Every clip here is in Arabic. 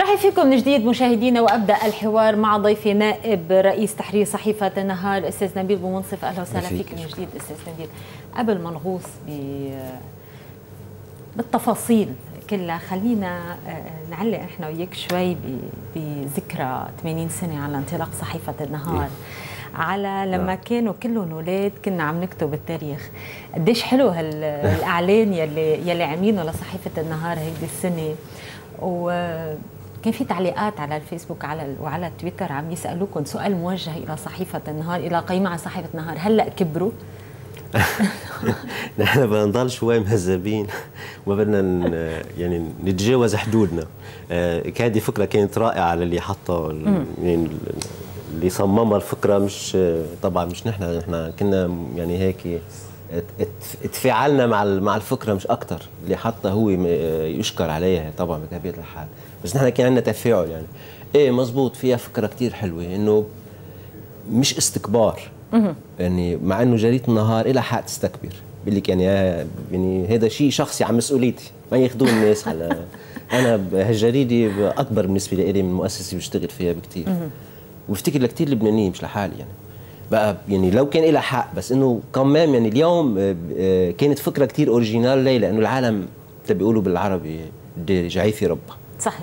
برحب فيكم من جديد مشاهدينا، وابدا الحوار مع ضيفي نائب رئيس تحرير صحيفه النهار الاستاذ نبيل بومنصف. اهلا وسهلا فيك من جديد استاذ نبيل. قبل ما نغوص بالتفاصيل كلها، خلينا نعلق احنا وياك شوي بذكرى 80 سنه على انطلاق صحيفه النهار، على لما كانوا كلهم اولاد كنا عم نكتب التاريخ. قديش حلو هالاعلان يلي عاملينه لصحيفه النهار هيدي السنه، وكان في تعليقات على الفيسبوك وعلى التويتر عم يسألوكم سؤال موجه إلى صحيفة النهار، إلى قيمة صحيفة النهار، هلأ كبروا؟ نحن بدنا نضل شوي مهذبين وبدنا يعني نتجاوز حدودنا. هذه فكرة كانت رائعة للي حطها، يعني اللي صممها الفكرة مش طبعا مش نحن كنا يعني هيك تفاعلنا مع الفكره مش اكثر. اللي حطها هو يشكر عليها طبعا بطبيعه الحال، بس نحن كان عندنا تفاعل. يعني ايه مزبوط، فيها فكره كثير حلوه، انه مش استكبار. يعني مع انه جريده النهار لها حق تستكبر، بقول لك يعني هذا شيء شخصي عن مسؤوليتي، ما ياخذوه الناس على انا هالجريده اكبر بالنسبه لي من المؤسسه بشتغل فيها بكثير، وبفتكر لكثير لبنانيين مش لحالي. يعني بقى يعني لو كان لها حق، بس انه كمان يعني اليوم كانت فكره كثير اوريجينال. ليه؟ لانه العالم بيقولوا بالعربي جاي في ربها. صحيح.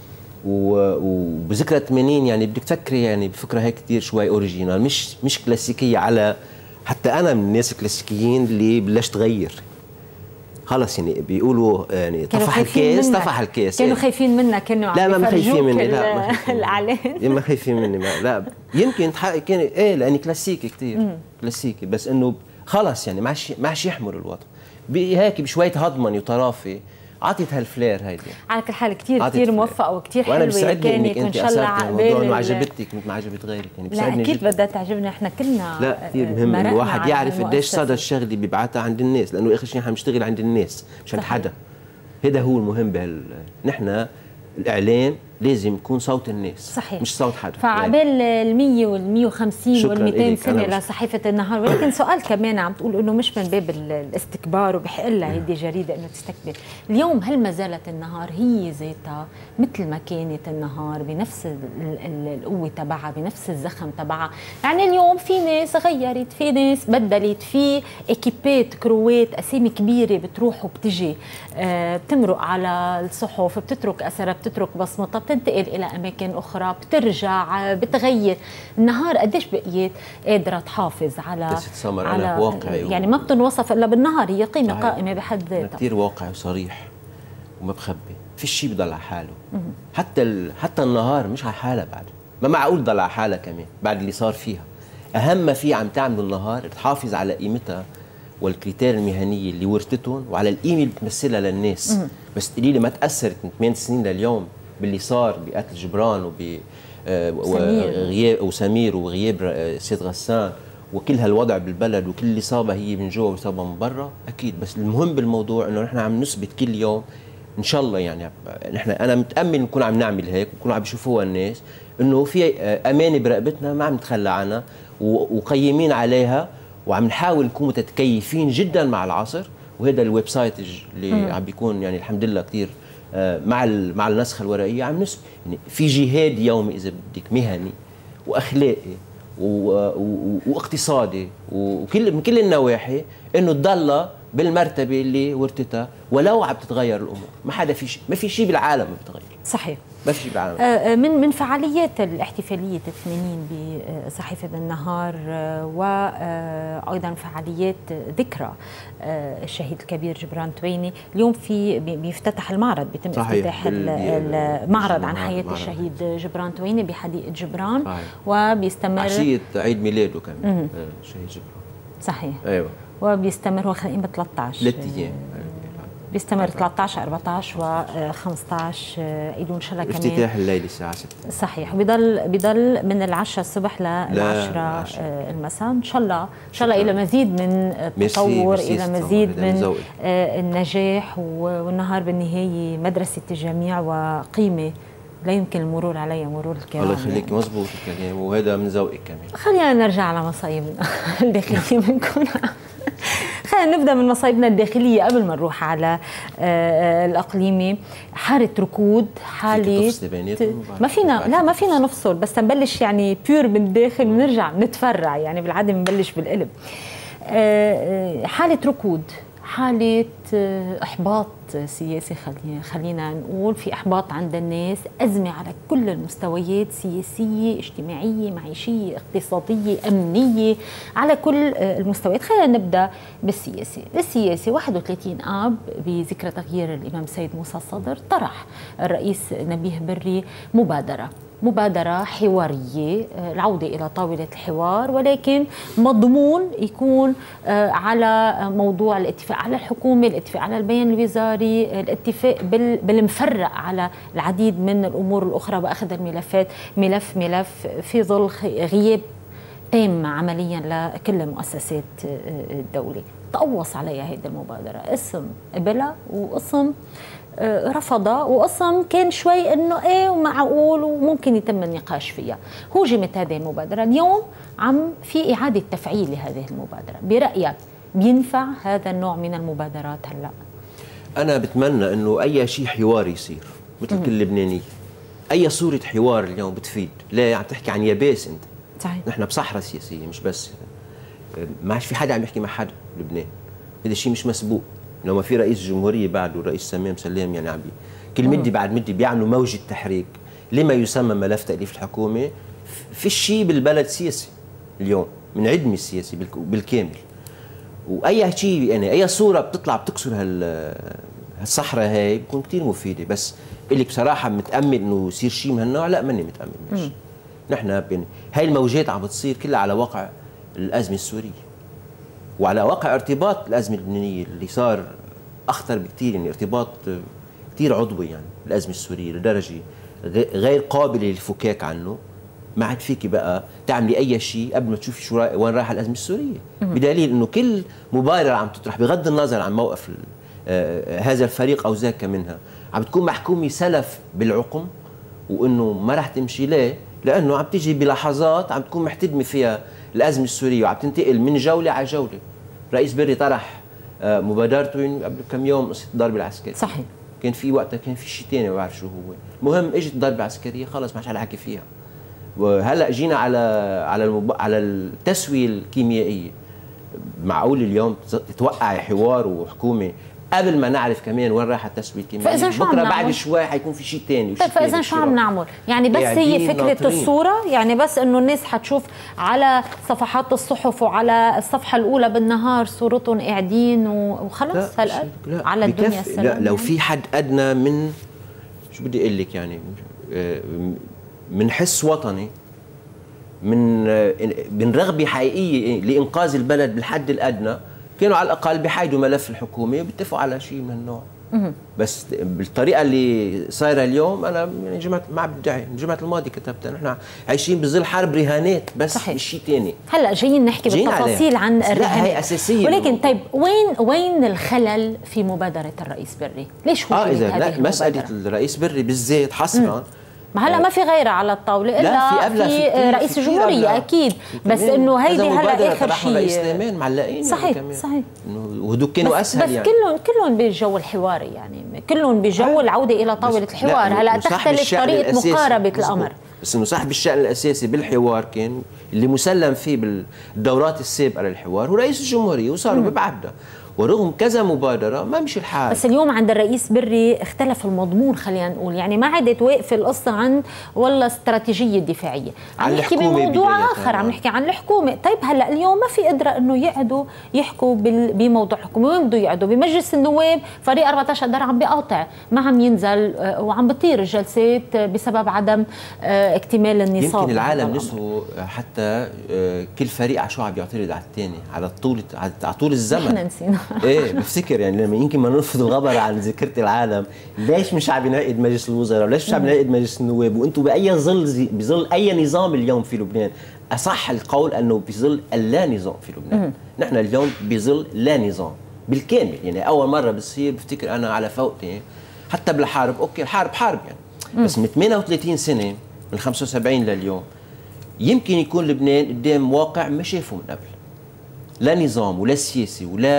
وبذكرى 80 يعني بدك تفكري يعني بفكره هيك كثير شوي اوريجينال، مش كلاسيكيه. على حتى انا من الناس الكلاسيكيين اللي بلشت غير خلص. يعني بيقولوا يعني طفح الكاس كانوا خايفين منك، كانوا لا ما خايفين مني، لا الاعلان ما خايفين مني، لا يمكن كان ايه لاني كلاسيكي كثير كلاسيكي، بس انه خلص يعني ما عادش يحمل الوضع هيك بشويه هضمني وطرافه. عطيت هالفلير هيدي. على كل حال كثير موفقه وكثير حلوه. وانا بسعدني ان شاء الله عقبال انه عجبتك مثل ما عجبت غيرك. يعني بسعدني. لا اكيد بدها تعجبنا، احنا كلنا. لا كثير مهم الواحد يعرف قديش صدى الشغله بيبعتها عند الناس، لانه اخر شيء نحن بنشتغل عند الناس مش عند حدا. هذا هو المهم نحن الاعلام لازم يكون صوت الناس. صحيح. مش صوت حدا. فعقبال ال 100 وال 150 وال 200 سنه لصحيفه النهار. ولكن سؤال كمان عم تقول انه مش من باب الاستكبار وبحق لها هيدي جريده انه تستكبر. اليوم هل ما زالت النهار هي ذاتها مثل ما كانت النهار بنفس القوه تبعها، بنفس الزخم تبعها؟ يعني اليوم في ناس غيرت، في ناس بدلت، في اكيبات كروات اسامي كبيره بتروح وبتجي، بتمرق على الصحف، بتترك اثرها، بتترك بصمتها، بتنتقل إلى أماكن أخرى، بترجع، بتغير. النهار قديش بقيت قادرة تحافظ على واقعي يعني ما بتنوصف إلا بالنهار، هي قيمة قائمة بحد ذاتها. كثير واقعي وصريح وما بخبي، في شيء بضل على حاله. حتى النهار مش على حالها بعد، ما معقول ضل على حالها كمان بعد اللي صار فيها. أهم ما في عم تعمله النهار تحافظ على قيمتها والكريتير المهنية اللي ورثتهم وعلى القيمة اللي بتمثلها للناس. بس تقولي لي ما تأثرت من 8 سنين لليوم باللي صار بقتل جبران وسمير وغياب سيد غسان وكل هالوضع بالبلد وكل اللي صابها هي من جوا وصابها من برا؟ اكيد. بس المهم بالموضوع انه نحن عم نثبت كل يوم ان شاء الله، يعني انا متامل نكون عم نعمل هيك ونكون عم بيشوفوها الناس، انه في امانه برقبتنا ما عم نتخلى عنها وقيمين عليها، وعم نحاول نكون متكيفين جدا مع العصر. وهذا الويب سايت اللي عم بيكون يعني الحمد لله كثير مع النسخه الورقيه عم يعني في جهاد يومي اذا بدك، مهني واخلاقي واقتصادي من كل النواحي، انه تضل بالمرتبه اللي ورثتها ولو عم تتغير الامور. ما في شيء بالعالم ما بتغير. صحيح. ما في شيء بالعالم. من فعاليات الاحتفاليه 80 بصحيفه النهار، وايضا فعاليات ذكرى الشهيد الكبير جبران تويني. اليوم بيفتتح المعرض، بيتم افتتاح المعرض عن حياه الشهيد جبران تويني بحديقه جبران، وبيستمر عشيه عيد ميلاده كمان الشهيد جبران. صحيح. ايوه. وبيستمر هو خلينا ب 13 ايام بيستمر 13 14 و15 ايلول ان شاء الله. كمان افتتاح الليل الساعه 6. صحيح. وبيضل من العشرة الصبح للعشرة المساء ان شاء الله. الى مزيد من التطور، الى مزيد من النجاح. والنهار بالنهايه مدرسه الجميع وقيمه لا يمكن المرور عليها مرور الكرام. الله يخليك. مزبوط الكلام، وهذا من ذوقك كمان. خلينا نرجع على مصايبنا الداخليه. بنكون خلينا نبدا من مصايبنا الداخليه قبل ما نروح على الاقليمي. حاله ركود، حاله ما فينا نفصل، بس نبلش يعني بيور من الداخل ونرجع نتفرع، يعني بالعاده بنبلش بالقلب. حاله ركود، حالة إحباط سياسي، خلينا نقول في إحباط عند الناس، أزمة على كل المستويات، سياسية، اجتماعية، معيشية، اقتصادية، أمنية، على كل المستويات. خلينا نبدأ بالسياسي. 31 آب بذكرى تغيير الإمام سيد موسى الصدر طرح الرئيس نبيه بري مبادرة حوارية، العودة إلى طاولة الحوار، ولكن مضمون يكون على موضوع الاتفاق على الحكومة، الاتفاق على البيان الوزاري، الاتفاق بالمفرق على العديد من الأمور الأخرى، وأخذ الملفات ملف في ظل غياب تام عمليا لكل مؤسسات الدولة. تقوص عليها هذه المبادرة، قسم قبلها وقسم رفضها، وقسم كان شوي انه ايه ومعقول وممكن يتم النقاش فيها. هوجمت هذه المبادرة. اليوم في إعادة تفعيل لهذه المبادرة. برأيك بينفع هذا النوع من المبادرات هلا؟ أنا بتمنى انه أي شيء حواري يصير مثل كل لبنانية. أي صورة حوار اليوم بتفيد. ليه عم تحكي عن يابس أنت؟ صحيح. نحن بصحراء سياسية، مش بس ما عادش في حدا عم يحكي مع حدا بلبنان. هذا الشيء مش مسبوق. لو ما في رئيس جمهورية بعده الرئيس سمام سلام، يعني عم كل مدة بعد مدة بيعملوا موجة تحريك لما يسمى ملف تأليف الحكومة. في شيء بالبلد سياسي اليوم، من عدم السياسي بالكامل. وأي شيء يعني أي صورة بتطلع بتكسر هالصحراء هاي بتكون كثير مفيدة. بس اللي بصراحة متأمل إنه يصير شيء من هالنوع، لا ماني متأمل. مش نحن هاي الموجات عم بتصير كلها على واقع الأزمة السورية، وعلى واقع ارتباط الأزمة اللبنانية اللي صار أخطر بكثير. يعني ارتباط كثير عضوي يعني الأزمة السورية لدرجة غير قابلة للفكاك عنه. ما عاد فيك بقى تعملي أي شيء قبل ما تشوفي شو وين رايحة الأزمة السورية. بدليل إنه كل مبادرة عم تطرح بغض النظر عن موقف هذا الفريق أو ذاك منها عم تكون محكومة سلف بالعقم، وإنه ما راح تمشي. ليه؟ لأنه عم تيجي بلحظات عم تكون محتدمة فيها الأزمة السورية وعم تنتقل من جولة على جولة. رئيس بري طرح مبادرته قبل كم يوم قصة الضربة العسكرية. صحيح. كان في وقتها كان في شيء ثاني ما بعرف شو هو. المهم اجت الضربة العسكرية، خلص ما عادش حدا حكي فيها. وهلا جينا على التسوية الكيميائية. معقول اليوم تتوقع حوار وحكومة قبل ما نعرف كمان وين رايحه التسويه الكيميائيه؟ بكره بعد شوي حيكون في شيء ثاني. طيب فاذا شو عم نعمل؟ يعني بس هي فكره ناطرين. الصوره، يعني بس انه الناس حتشوف على صفحات الصحف وعلى الصفحه الاولى بالنهار صورتهم قاعدين وخلص هلا على الدنيا السلام. لا لو في حد ادنى من شو بدي اقول لك، يعني من حس وطني، من رغبه حقيقيه لانقاذ البلد بالحد الادنى، كانوا على الأقل بحيدوا ملف الحكومة وبيتفقوا على شيء من النوع. بس بالطريقة اللي صايرة اليوم، أنا يعني جمعة ما بدعي، الجمعة الماضية كتبتها، نحن عايشين بظل حرب رهانات بس. صحيح. مش شيء ثاني. هلا جايين نحكي بالتفاصيل عن الرهانات. هي أساسية. ولكن طيب وين الخلل في مبادرة الرئيس بري؟ ليش هو إذا مسألة الرئيس بري بالذات حصرا ما هلا ما في غيرها على الطاولة إلا في رئيس الجمهورية أكيد، بس إنه هيدي هلا آخر شيء. رئيس سليمان معلقين. صحيح يعني صحيح. وهدوك كانوا أسهل. بس يعني كلهم بالجو الحواري، يعني كلهم بجو العودة إلى طاولة الحوار. هلا تختلف طريقة مقاربة الأمر. بس إنه صاحب الشأن الأساسي بالحوار كان اللي مسلم فيه بالدورات السابقة للحوار هو رئيس الجمهورية، وصاروا ببعدها. ورغم كذا مبادرة ما مشي الحال. بس اليوم عند الرئيس بري اختلف المضمون، خلينا نقول، يعني ما عادت واقفة القصة عن والله استراتيجية دفاعية، عم نحكي بموضوع آخر، عم نحكي عن الحكومة. طيب هلا اليوم ما في قدرة إنه يقعدوا يحكوا بموضوع الحكومة. وين بده يقعدوا؟ بمجلس النواب فريق 14 دار عم بيقاطع، ما عم ينزل، وعم بطير الجلسات بسبب عدم اكتمال النصاب. يمكن العالم نسوا حتى كل فريق على شو عم يعترض على الثاني على طول الزمن. احنا نسينا. ايه بفتكر يعني لما يمكن ما نرفض الغبر عن ذاكرة العالم، ليش مش عم ينعقد مجلس الوزراء؟ وليش مش عم ينعقد مجلس النواب؟ وانتم باي بظل اي نظام اليوم في لبنان؟ اصح القول انه بظل اللا نظام في لبنان. نحن اليوم بظل لا نظام بالكامل. يعني اول مره بتصير بفتكر انا على فوقتي حتى بالحرب، اوكي الحرب حرب يعني، بس من 38 سنه من 75 لليوم يمكن يكون لبنان قدام واقع ما شافه من قبل. لا نظام ولا سياسي ولا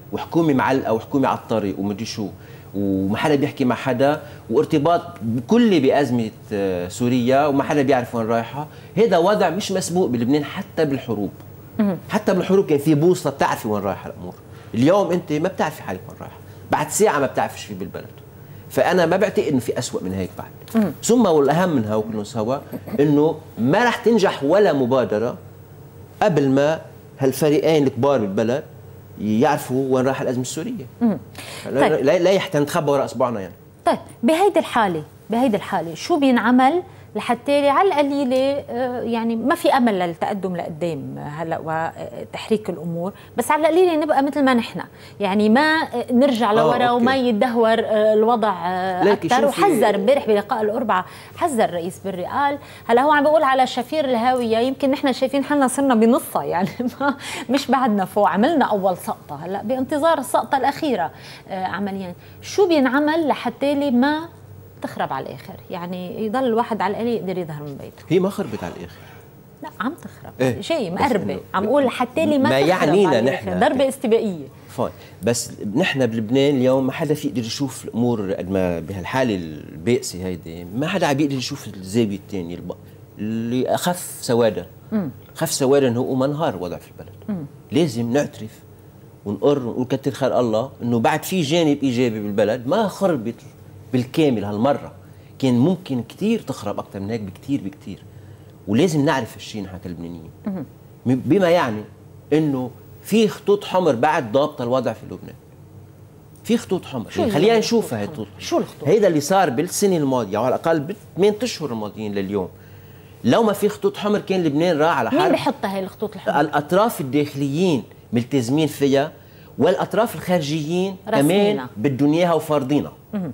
وحكومه معلقه وحكومه على الطريق ومدري شو، وما حدا بيحكي مع حدا، وارتباط كلي بازمه سوريا وما حدا بيعرف وين رايحه. هذا وضع مش مسبوق بلبنان حتى بالحروب. حتى بالحروب كان في بوصله بتعرفي وين رايحه الامور. اليوم انت ما بتعرفي حالك وين رايحه، بعد ساعه ما بتعرفي شو في بالبلد. فانا ما بعتقد انه في اسوء من هيك بعد. ثم والاهم منها وكلهم سوا انه ما رح تنجح ولا مبادره قبل ما هالفريقين الكبار بالبلد يعرفوا وين راح الازمه السوريه. طيب. لا يحتى نتخبى وراء اصبعنا يعني. طيب بهيدي الحاله شو بينعمل لحتى على القليله يعني ما في امل للتقدم لقدام هلا وتحريك الامور، بس على القليله نبقى مثل ما نحن، يعني ما نرجع لورا وما يتدهور الوضع اكثر. وحذر امبارح بلقاء الاربعاء، حذر الرئيس بري، قال هلا هو عم بيقول على شفير الهاويه، يمكن نحن شايفين حالنا صرنا بنصها يعني مش بعدنا فوق، عملنا اول سقطه، هلا بانتظار السقطه الاخيره عمليا. شو بينعمل لحتى ما تخرب على الاخر، يعني يضل الواحد على القليل يقدر يظهر من بيته؟ هي ما خربت على الاخر، لا عم تخرب شيء مقربه، عم اقول حتى لي ما يعنينا نحن ضربه استباقيه. فاين، بس نحن بلبنان اليوم ما حدا في يقدر يشوف الامور قد ما بهالحاله البائسه هيدي، ما حدا عم بيقدر يشوف الزاويه الثانيه اللي اخف سوادا. خف سوادا هو منهار وضع في البلد. لازم نعترف ونقر ونقول كتر خير الله انه بعد في جانب ايجابي بالبلد، ما خربت بالكامل هالمره، كان ممكن كثير تخرب اكثر من هيك بكثير. ولازم نعرف هالشيء نحن كلبنانيين، بما يعني انه في خطوط حمر بعد ضابطه الوضع في لبنان. في خطوط حمر، يعني خلينا نشوفها. هي الخطوط، شو الخطوط؟ هيدا اللي صار بالسنه الماضيه او على الاقل ب8 اشهر الماضيين لليوم. لو ما في خطوط حمر كان لبنان راح على حرب. مين بحطها هي الخطوط الحمر؟ الاطراف الداخليين ملتزمين فيها، والاطراف الخارجيين كمان بدهم اياها وفارضينها.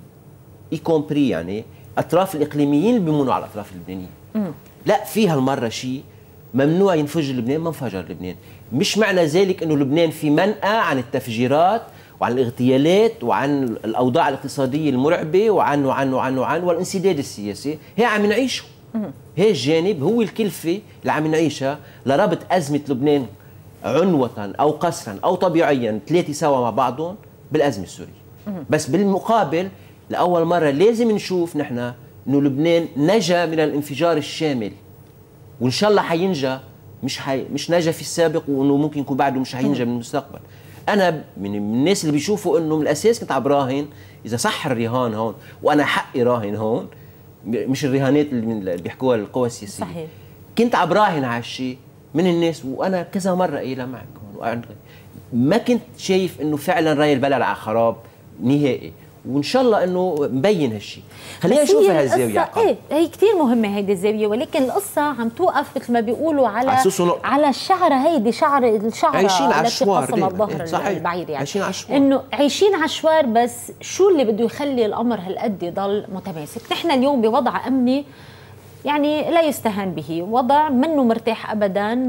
يكومبري يعني اطراف الاقليميين بيمونوا على الاطراف اللبنانيه. لا، في هالمره شيء ممنوع ينفجر لبنان، ما انفجر لبنان. مش معنى ذلك انه لبنان في منأى عن التفجيرات وعن الاغتيالات وعن الاوضاع الاقتصاديه المرعبه وعن والانسداد السياسي. هي عم نعيشه. هي الجانب هو الكلفه اللي عم نعيشها لربط ازمه لبنان عنوة او قسرا او طبيعيا ثلاثه سوا مع بعضهم بالازمه السوريه. بس بالمقابل لأول مرة لازم نشوف نحن إنه لبنان نجا من الانفجار الشامل، وإن شاء الله حينجا، مش نجا في السابق، وإنه ممكن يكون بعده مش حينجا من المستقبل. أنا من الناس اللي بيشوفوا إنه من الأساس كنت عم راهن، إذا صح الرهان هون وأنا حقي راهن هون، مش الرهانات اللي بيحكوها القوى السياسية. صحيح. كنت عم راهن على هالشيء من الناس، وأنا كذا مرة قايلها معك هون، ما كنت شايف إنه فعلا راي البلد على خراب نهائي. وان شاء الله انه مبين هالشيء. خلينا نشوف هالزاويه. ايه هي كثير مهمه هيدي الزاويه، ولكن القصه عم توقف مثل ما بيقولوا على الشعره هيدي، الشعره عايشين على الشوار قسم الظهر البعير، يعني عايشين على الشوار، انه عايشين على الشوار. بس شو اللي بده يخلي الامر هالقد يضل متماسك؟ نحن اليوم بوضع امني يعني لا يستهان به، وضع منه مرتاح ابدا،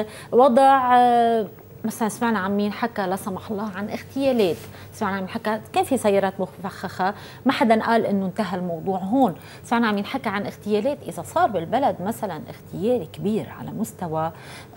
وضع مثلا سمعنا عن مين حكى لا سمح الله عن اغتيالات، سمعنا عن مين حكى كان في سيارات مفخخه، ما حدا قال انه انتهى الموضوع هون، سمعنا عن مين حكى عن اغتيالات. اذا صار بالبلد مثلا اغتيال كبير على مستوى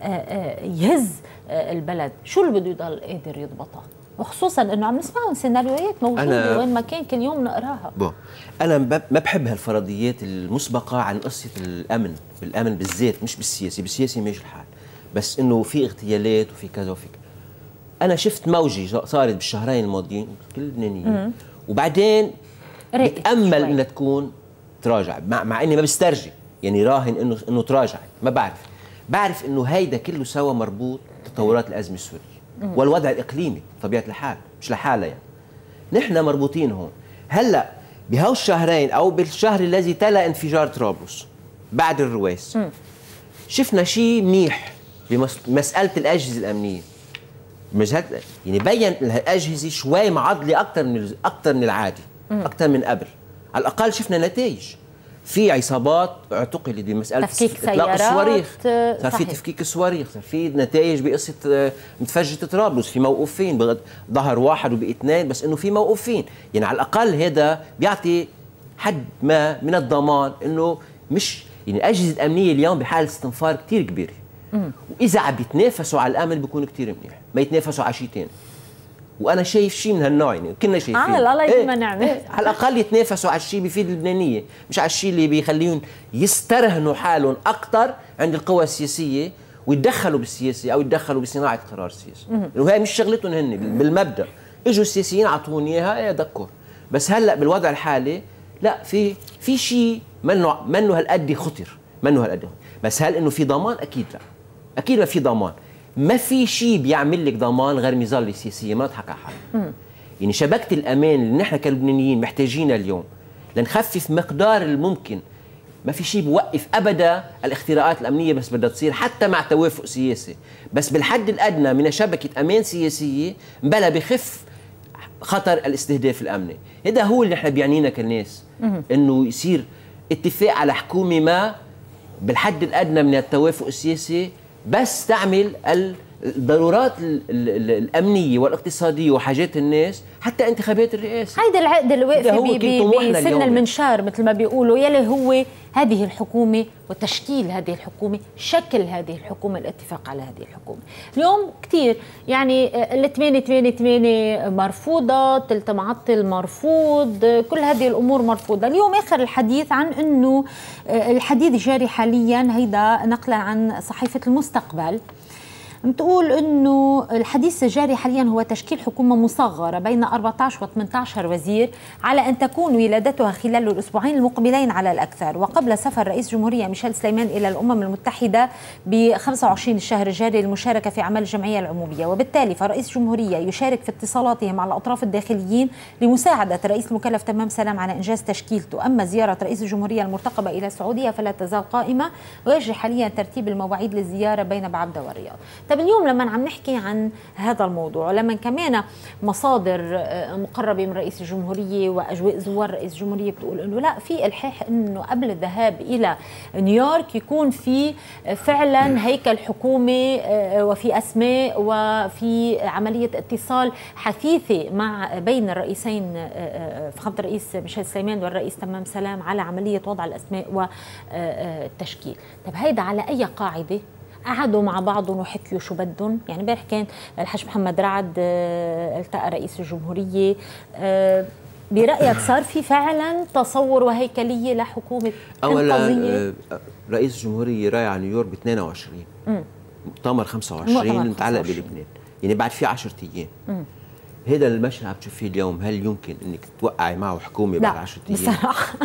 يهز البلد، شو اللي بده يضل قادر يضبطها؟ وخصوصا انه عم نسمعهم سيناريوهات موجوده وين ما كان كل يوم نقراها. انا ما بحب هالفرضيات المسبقه عن قصه بالامن بالذات، مش بالسياسي ماشي الحال، بس انه في اغتيالات وفي كذا وفي كذا. انا شفت موجه صارت بالشهرين الماضيين كل لبنانيين، وبعدين بتامل انها تكون تراجع، مع اني ما بسترجي، يعني راهن انه تراجعت، ما بعرف انه هيدا كله سوا مربوط تطورات الازمه السوريه والوضع الاقليمي طبيعه الحال، مش لحالها يعني. نحن مربوطين هون. هلا بهاو الشهرين او بالشهر الذي تلا انفجار طرابلس بعد الرواس، شفنا شيء منيح بمساله الاجهزه الامنيه. يعني بين الاجهزه شوي معضله اكثر من العادي، اكثر من قبل. على الاقل شفنا نتائج. في عصابات اعتقلت بمساله اطلاق الصواريخ، صار في تفكيك الصواريخ، صار في نتائج بقصه متفجره طرابلس، في موقوفين، ظهر واحد وبقي اثنين، بس انه في موقوفين. يعني على الاقل هذا بيعطي حد ما من الضمان انه مش يعني الاجهزه الامنيه اليوم بحاله استنفار كثير كبيره. واذا عم يتنافسوا على الامن بيكون كثير منيح، ما يتنافسوا على شيء ثاني. وانا شايف شيء من هالنوع، يعني كنا شايفين الله يديم نعمه. على الاقل يتنافسوا على الشيء بيفيد اللبنانيه، مش على الشيء اللي بيخليهم يسترهنوا حالهم اكثر عند القوى السياسيه ويتدخلوا بالسياسه او يتدخلوا بصناعه قرار سياسي، لانه هي مش شغلتهم هن بالمبدا. اجوا السياسيين اعطوني اياها دكور، بس هلا بالوضع الحالي لا، في شيء منه هالقد خطر، بس هل انه في ضمان؟ اكيد لا، اكيد ما في ضمان. ما في شيء بيعمل لك ضمان غير مظله سياسيه، ما نضحك على حالنا. يعني شبكه الامان اللي نحن كلبنانيين محتاجينها اليوم لنخفف مقدار الممكن، ما في شيء بوقف ابدا الاختراقات الامنيه بس بدها تصير حتى مع توافق سياسي، بس بالحد الادنى من شبكه امان سياسيه بلا بخف خطر الاستهداف الامني. هذا هو اللي نحن بيعنينا كالناس، انه يصير اتفاق على حكومه ما بالحد الادنى من التوافق السياسي، بس تعمل الضرورات الامنيه والاقتصاديه وحاجات الناس حتى انتخابات الرئاسه. هيدا العقد اللي واقفه بسن المنشار مثل ما بيقولوا، يلي هو هذه الحكومه وتشكيل هذه الحكومه، شكل هذه الحكومه، الاتفاق على هذه الحكومه. اليوم كثير يعني ال888 مرفوضه، تلت معطل مرفوض، كل هذه الامور مرفوضه. اليوم اخر الحديث عن انه الحديث جاري حاليا، هيدا نقلا عن صحيفه المستقبل، بتقول انه الحديث الجاري حاليا هو تشكيل حكومه مصغره بين 14 و18 وزير على ان تكون ولادتها خلال الاسبوعين المقبلين على الاكثر، وقبل سفر رئيس جمهوريه ميشيل سليمان الى الامم المتحده ب 25 الشهر الجاري للمشاركه في اعمال الجمعيه العموميه، وبالتالي فرئيس جمهوريه يشارك في اتصالاته مع الاطراف الداخليين لمساعده الرئيس المكلف تمام سلام على انجاز تشكيلته. اما زياره رئيس الجمهوريه المرتقبه الى السعوديه فلا تزال قائمه، ويجري حاليا ترتيب المواعيد للزياره بين بعبده والرياض. طب اليوم لما عم نحكي عن هذا الموضوع، لما كمان مصادر مقربه من رئيس الجمهوريه واجواء زوار رئيس الجمهوريه بتقول انه لا، في الحاح انه قبل الذهاب الى نيويورك يكون في فعلا هيكل حكومه وفي اسماء وفي عمليه اتصال حثيثه مع بين الرئيسين، فخامه الرئيس ميشيل سليمان والرئيس تمام سلام، على عمليه وضع الاسماء والتشكيل. طب هيدا على اي قاعده؟ قعدوا مع بعضهم وحكيوا شو بدهم؟ يعني امبارح كان الحاج محمد رعد التقى رئيس الجمهوريه، برأيك صار في فعلا تصور وهيكليه لحكومه اولا رئيس الجمهوريه رايح على نيويورك ب 22 مؤتمر 25 متعلق بلبنان، يعني بعد في 10 ايام. هذا المشهد عم تشوفيه اليوم، هل يمكن انك توقعي معه حكومه بعد 10 ايام؟ بصراحه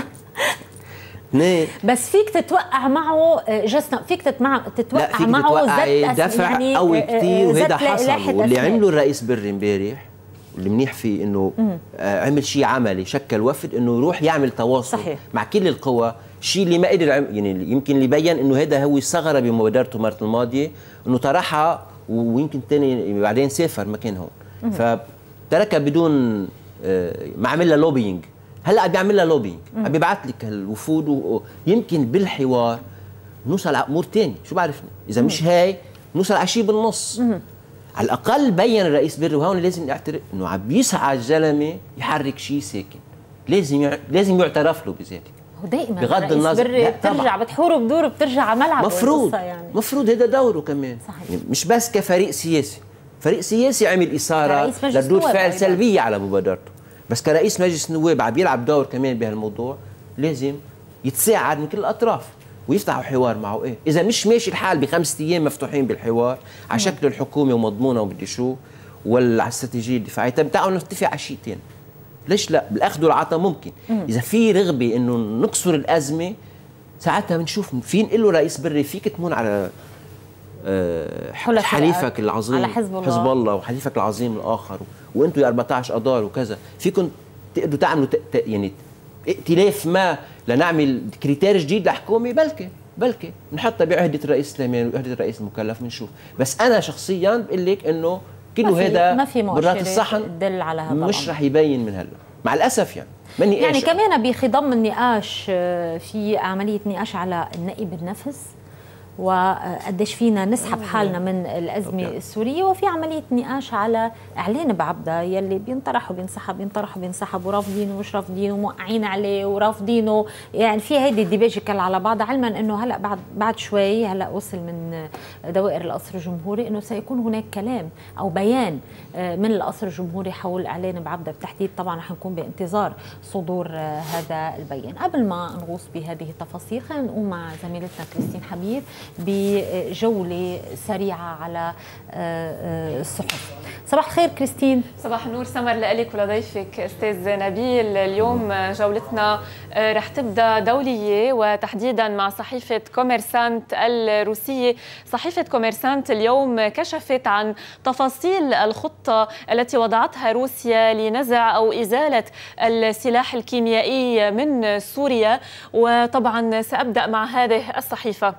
بس فيك تتوقع معه جسنا، فيك تتوقع معه دفع يعني قوي كثير، وهذا حصل. واللي عمله الرئيس بري امبارح واللي منيح فيه انه عمل شيء عملي، شكل وفد انه يروح يعمل تواصل صحيح مع كل القوى، شيء اللي ما قدر يعني يمكن اللي بين انه هذا هو الثغره بمبادرته مرة الماضيه، انه طرحها ويمكن ثاني بعدين سافر مكان هون، فتركها بدون ما عمل لها لوبينج. هلا عم بيعمل لها لوبينج، عم بيبعث لك الوفود، ويمكن بالحوار نوصل على امور ثانيه، شو بعرفني اذا مش هاي نوصل على شيء بالنص. على الاقل بين الرئيس بري، وهون لازم نعترف انه عم بيسعى الزلمه يحرك شيء ساكن، لازم يعترف له بذلك. ودائما بغض النظر بترجع بتحور وبدور بترجع على ملعب، مفروض هذا دوره كمان يعني، مش بس كفريق سياسي. فريق سياسي عمل اثاره لردود فعل سلبيه على مبادرته، بس كرئيس مجلس النواب عم يلعب دور كمان بهالموضوع، لازم يتساعد من كل الاطراف ويفتحوا حوار معه. اذا مش ماشي الحال ب5 ايام مفتوحين بالحوار على شكل الحكومه ومضمونها ومدري شو، ولا على الاستراتيجيه الدفاعيه، طيب تعالوا نتفق على شيء ثاني. ليش لا؟ بالاخذ والعطاء ممكن. اذا في رغبه انه نقصر الازمه، ساعتها بنشوف في نقول له رئيس بري فيك تمون على حليفك العظيم على حزب الله وحليفك العظيم الاخر، وانتم يا 14 اذار وكذا، فيكم تقدروا تعملوا يعني ائتلاف ما لنعمل كريتير جديد لحكومه، بلكي نحطها بعهده الرئيس سليمان وعهده الرئيس المكلف بنشوف. بس انا شخصيا بقول لك انه كله هذا برات الصحن تدل على هذا مش رح يبين من هلا مع الاسف يعني كمان بخضم النقاش في عمليه نقاش على النائب النفس، وقديش فينا نسحب حالنا من الأزمة السورية، وفي عملية نقاش على إعلان بعبدة يلي بينطرح وبينسحب، ينطرح وبينسحب، ورافضينه ومش رافضينه وموقعين عليه ورافضينه. يعني في هيدي الديباجة كل على بعض، علما أنه هلأ بعد شوي هلأ وصل من دوائر القصر الجمهوري أنه سيكون هناك كلام أو بيان من القصر الجمهوري حول إعلان بعبدة بالتحديد. طبعا رح نكون بانتظار صدور هذا البيان. قبل ما نغوص بهذه التفاصيل خلينا نقوم مع زميلتنا كريستين حبيب بجولة سريعة على الصحف. صباح الخير كريستين. صباح النور سمر لك ولضيفك أستاذ نبيل. اليوم جولتنا رح تبدأ دولية وتحديدا مع صحيفة كوميرسانت الروسية. صحيفة كوميرسانت اليوم كشفت عن تفاصيل الخطة التي وضعتها روسيا لنزع أو إزالة السلاح الكيميائي من سوريا، وطبعا سأبدأ مع هذه الصحيفة.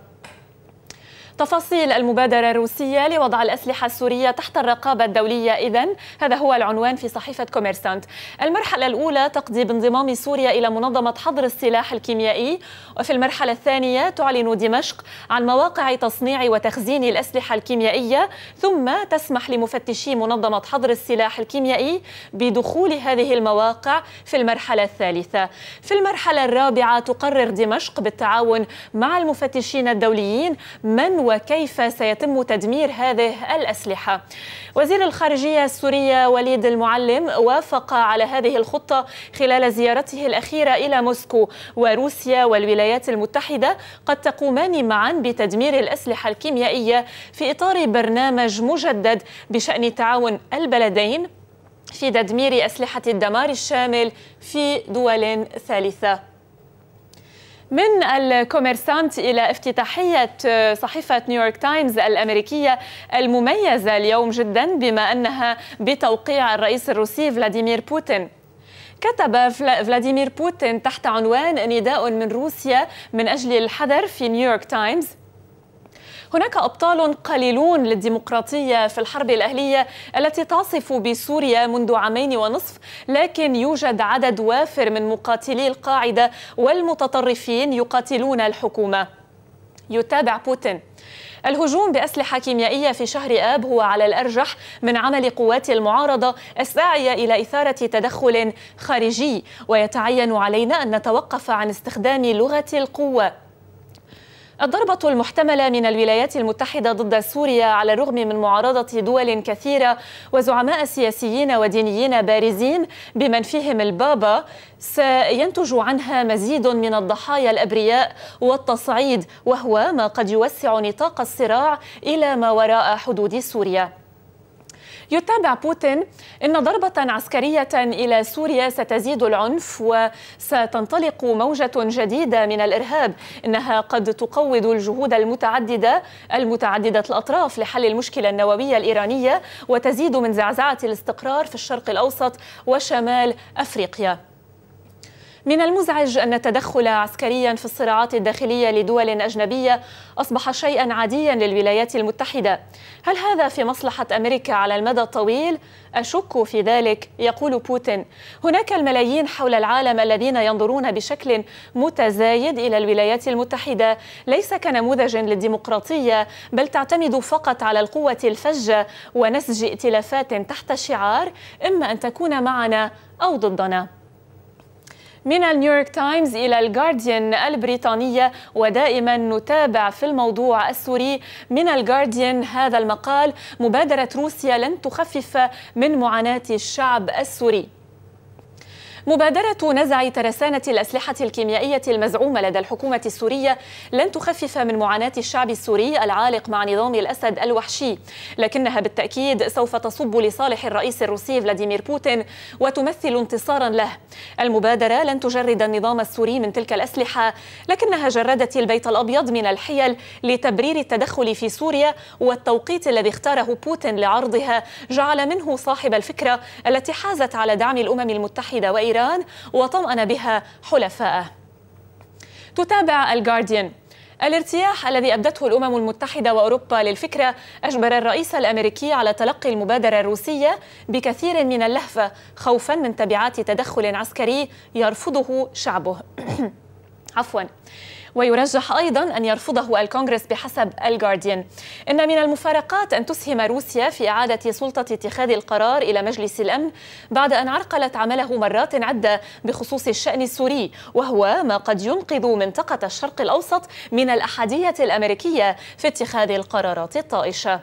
تفاصيل المبادرة الروسية لوضع الأسلحة السورية تحت الرقابة الدولية. إذن هذا هو العنوان في صحيفة كوميرسانت. المرحلة الأولى تقضي بانضمام سوريا إلى منظمة حظر السلاح الكيميائي، وفي المرحلة الثانية تعلن دمشق عن مواقع تصنيع وتخزين الأسلحة الكيميائية، ثم تسمح لمفتشي منظمة حظر السلاح الكيميائي بدخول هذه المواقع في المرحلة الثالثة. في المرحلة الرابعة تقرر دمشق بالتعاون مع المفتشين الدوليين من وكيف سيتم تدمير هذه الأسلحة. وزير الخارجية السورية وليد المعلم وافق على هذه الخطة خلال زيارته الأخيرة إلى موسكو، وروسيا والولايات المتحدة قد تقومان معا بتدمير الأسلحة الكيميائية في إطار برنامج مجدد بشأن تعاون البلدين في تدمير أسلحة الدمار الشامل في دول ثالثة. من الكوميرسانت إلى افتتاحية صحيفة نيويورك تايمز الأمريكية المميزة اليوم جدا بما أنها بتوقيع الرئيس الروسي فلاديمير بوتين. كتب فلاديمير بوتين تحت عنوان نداء من روسيا من أجل الحذر في نيويورك تايمز: هناك أبطال قليلون للديمقراطية في الحرب الأهلية التي تعصف بسوريا منذ 2.5 عام، لكن يوجد عدد وافر من مقاتلي القاعدة والمتطرفين يقاتلون الحكومة. يتابع بوتين: الهجوم بأسلحة كيميائية في شهر آب هو على الأرجح من عمل قوات المعارضة الساعية إلى إثارة تدخل خارجي، ويتعين علينا أن نتوقف عن استخدام لغة القوة. الضربة المحتملة من الولايات المتحدة ضد سوريا على الرغم من معارضة دول كثيرة وزعماء سياسيين ودينيين بارزين بمن فيهم البابا سينتج عنها مزيد من الضحايا الأبرياء والتصعيد، وهو ما قد يوسع نطاق الصراع إلى ما وراء حدود سوريا. يتابع بوتين: إن ضربة عسكرية إلى سوريا ستزيد العنف وستنطلق موجة جديدة من الإرهاب. إنها قد تقوض الجهود المتعددة الأطراف لحل المشكلة النووية الإيرانية وتزيد من زعزعة الاستقرار في الشرق الأوسط وشمال أفريقيا. من المزعج أن التدخل عسكريا في الصراعات الداخلية لدول أجنبية أصبح شيئا عاديا للولايات المتحدة. هل هذا في مصلحة أمريكا على المدى الطويل؟ أشك في ذلك، يقول بوتين. هناك الملايين حول العالم الذين ينظرون بشكل متزايد إلى الولايات المتحدة ليس كنموذج للديمقراطية، بل تعتمد فقط على القوة الفجة ونسج ائتلافات تحت شعار إما أن تكون معنا أو ضدنا. من النيويورك تايمز إلى الجارديان البريطانية، ودائما نتابع في الموضوع السوري. من الجارديان هذا المقال: مبادرة روسيا لن تخفف من معاناة الشعب السوري. مبادرة نزع ترسانة الأسلحة الكيميائية المزعومة لدى الحكومة السورية لن تخفف من معاناة الشعب السوري العالق مع نظام الأسد الوحشي، لكنها بالتأكيد سوف تصب لصالح الرئيس الروسي فلاديمير بوتين وتمثل انتصارا له. المبادرة لن تجرد النظام السوري من تلك الأسلحة، لكنها جردت البيت الأبيض من الحيل لتبرير التدخل في سوريا، والتوقيت الذي اختاره بوتين لعرضها جعل منه صاحب الفكرة التي حازت على دعم الأمم المتحدة وإيران وطمأن بها حلفائه. تتابع الجارديان: الارتياح الذي أبدته الأمم المتحدة وأوروبا للفكرة أجبر الرئيس الأمريكي على تلقي المبادرة الروسية بكثير من اللهفة خوفا من تبعات تدخل عسكري يرفضه شعبه. عفوا. ويرجح أيضا أن يرفضه الكونغرس بحسب الجارديان. إن من المفارقات أن تسهم روسيا في إعادة سلطة اتخاذ القرار إلى مجلس الأمن بعد أن عرقلت عمله مرات عدة بخصوص الشأن السوري، وهو ما قد ينقذ منطقة الشرق الأوسط من الأحادية الأمريكية في اتخاذ القرارات الطائشة.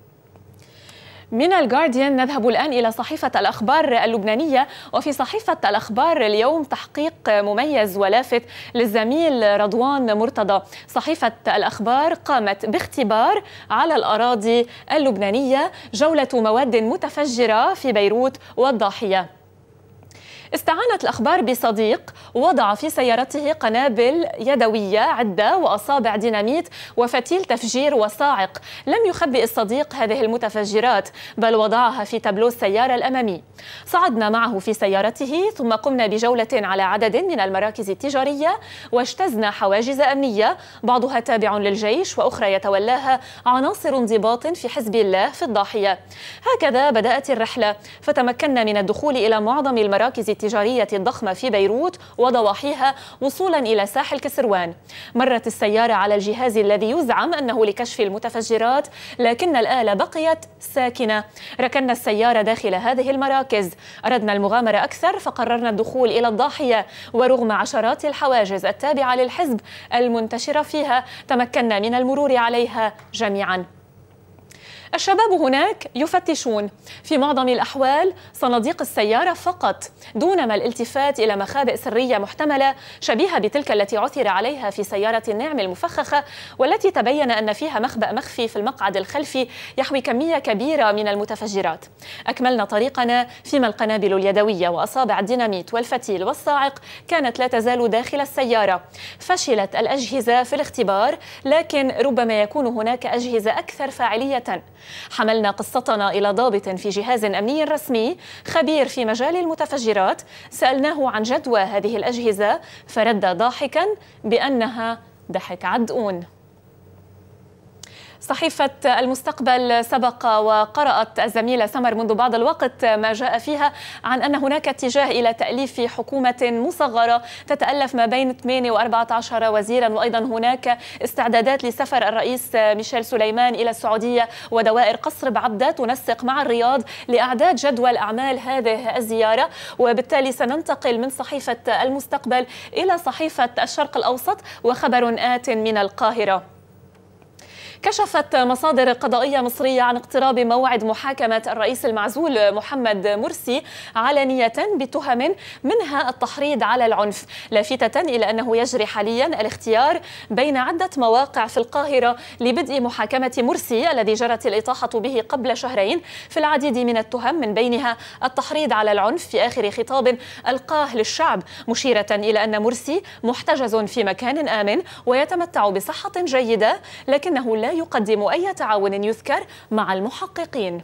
من الجارديان نذهب الآن إلى صحيفة الأخبار اللبنانية. وفي صحيفة الأخبار اليوم تحقيق مميز ولافت للزميل رضوان مرتضى. صحيفة الأخبار قامت باختبار على الأراضي اللبنانية جولة مواد متفجرة في بيروت والضاحية. استعانت الأخبار بصديق وضع في سيارته قنابل يدوية عدة وأصابع ديناميت وفتيل تفجير وصاعق. لم يخبئ الصديق هذه المتفجرات، بل وضعها في تابلو السيارة الأمامي. صعدنا معه في سيارته ثم قمنا بجولة على عدد من المراكز التجارية، واجتزنا حواجز أمنية بعضها تابع للجيش وأخرى يتولاها عناصر انضباط في حزب الله في الضاحية. هكذا بدأت الرحلة، فتمكنا من الدخول إلى معظم المراكز التجارية الضخمة في بيروت وضواحيها وصولا إلى ساحل كسروان. مرت السيارة على الجهاز الذي يزعم أنه لكشف المتفجرات، لكن الآلة بقيت ساكنة. ركننا السيارة داخل هذه المراكز. أردنا المغامرة أكثر فقررنا الدخول إلى الضاحية، ورغم عشرات الحواجز التابعة للحزب المنتشرة فيها تمكنا من المرور عليها جميعا. الشباب هناك يفتشون في معظم الأحوال صناديق السيارة فقط، دونما الالتفات إلى مخابئ سرية محتملة شبيهة بتلك التي عثر عليها في سيارة النعم المفخخة، والتي تبين أن فيها مخبأ مخفي في المقعد الخلفي يحوي كمية كبيرة من المتفجرات. أكملنا طريقنا فيما القنابل اليدوية وأصابع الديناميت والفتيل والصاعق كانت لا تزال داخل السيارة. فشلت الأجهزة في الاختبار، لكن ربما يكون هناك أجهزة أكثر فاعلية. حملنا قصتنا إلى ضابط في جهاز أمني رسمي خبير في مجال المتفجرات، سألناه عن جدوى هذه الأجهزة فرد ضاحكا بأنها ضحك عدؤون. صحيفة المستقبل سبق وقرأت الزميلة سمر منذ بعض الوقت ما جاء فيها عن أن هناك اتجاه إلى تأليف حكومة مصغرة تتألف ما بين 8 و14 وزيرا، وأيضا هناك استعدادات لسفر الرئيس ميشيل سليمان إلى السعودية ودوائر قصر بعبدة تنسق مع الرياض لإعداد جدول أعمال هذه الزيارة. وبالتالي سننتقل من صحيفة المستقبل إلى صحيفة الشرق الأوسط وخبر آت من القاهرة. كشفت مصادر قضائية مصرية عن اقتراب موعد محاكمة الرئيس المعزول محمد مرسي علنية بتهم منها التحريض على العنف، لافتة إلى أنه يجري حاليا الاختيار بين عدة مواقع في القاهرة لبدء محاكمة مرسي الذي جرت الإطاحة به قبل شهرين في العديد من التهم، من بينها التحريض على العنف في آخر خطاب ألقاه للشعب، مشيرة إلى أن مرسي محتجز في مكان آمن ويتمتع بصحة جيدة، لكنه لا يقدم أي تعاون يذكر مع المحققين.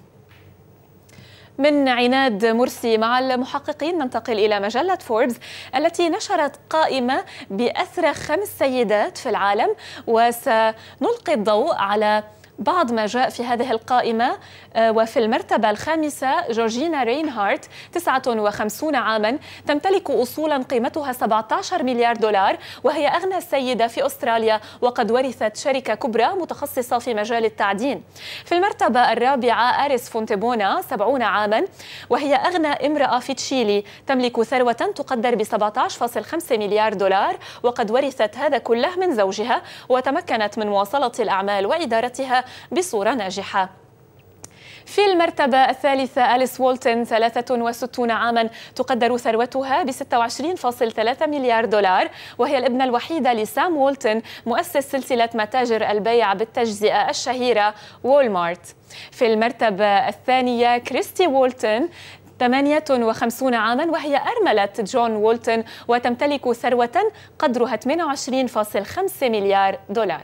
من عناد مرسي مع المحققين ننتقل إلى مجلة فوربس التي نشرت قائمة بأثرى 5 سيدات في العالم، وسنلقي الضوء على بعض ما جاء في هذه القائمة. وفي المرتبة الخامسة جورجينا رينهارت، 59 عاما، تمتلك أصولا قيمتها 17 مليار دولار، وهي أغنى سيدة في أستراليا، وقد ورثت شركة كبرى متخصصة في مجال التعدين. في المرتبة الرابعة أريس فونتيبونا، 70 عاما، وهي أغنى امرأة في تشيلي، تملك ثروة تقدر ب 17.5 مليار دولار، وقد ورثت هذا كله من زوجها، وتمكنت من مواصلة الأعمال وإدارتها بصورة ناجحة. في المرتبة الثالثة أليس وولتن، 63 عاما، تقدر ثروتها ب 26.3 مليار دولار، وهي الابنة الوحيدة لسام وولتن مؤسس سلسلة متاجر البيع بالتجزئة الشهيرة وولمارت. في المرتبة الثانية كريستي وولتن، 58 عاما، وهي أرملة جون وولتن، وتمتلك ثروة قدرها 28.5 مليار دولار.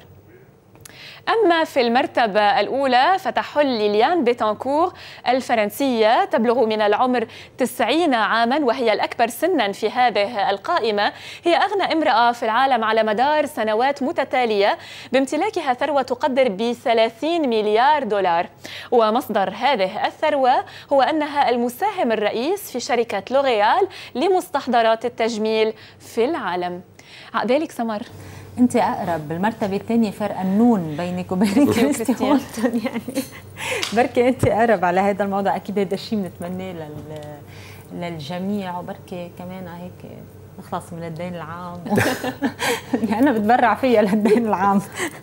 أما في المرتبة الأولى فتحل ليليان بيتانكور الفرنسية، تبلغ من العمر 90 عاما، وهي الأكبر سنا في هذه القائمة. هي أغنى امرأة في العالم على مدار سنوات متتالية، بامتلاكها ثروة تقدر ب 30 مليار دولار، ومصدر هذه الثروة هو أنها المساهم الرئيس في شركة لوريال لمستحضرات التجميل في العالم. عقبالك سمر. انت اقرب بالمرتبه الثانيه فرق النون بينك وبين كريستي هولتون، يعني بركي انت اقرب على هذا الموضوع. اكيد هذا الشيء بنتمناه للجميع، وبركي كمان هيك نخلص من الدين العام. يعني انا بتبرع فيها للدين العام.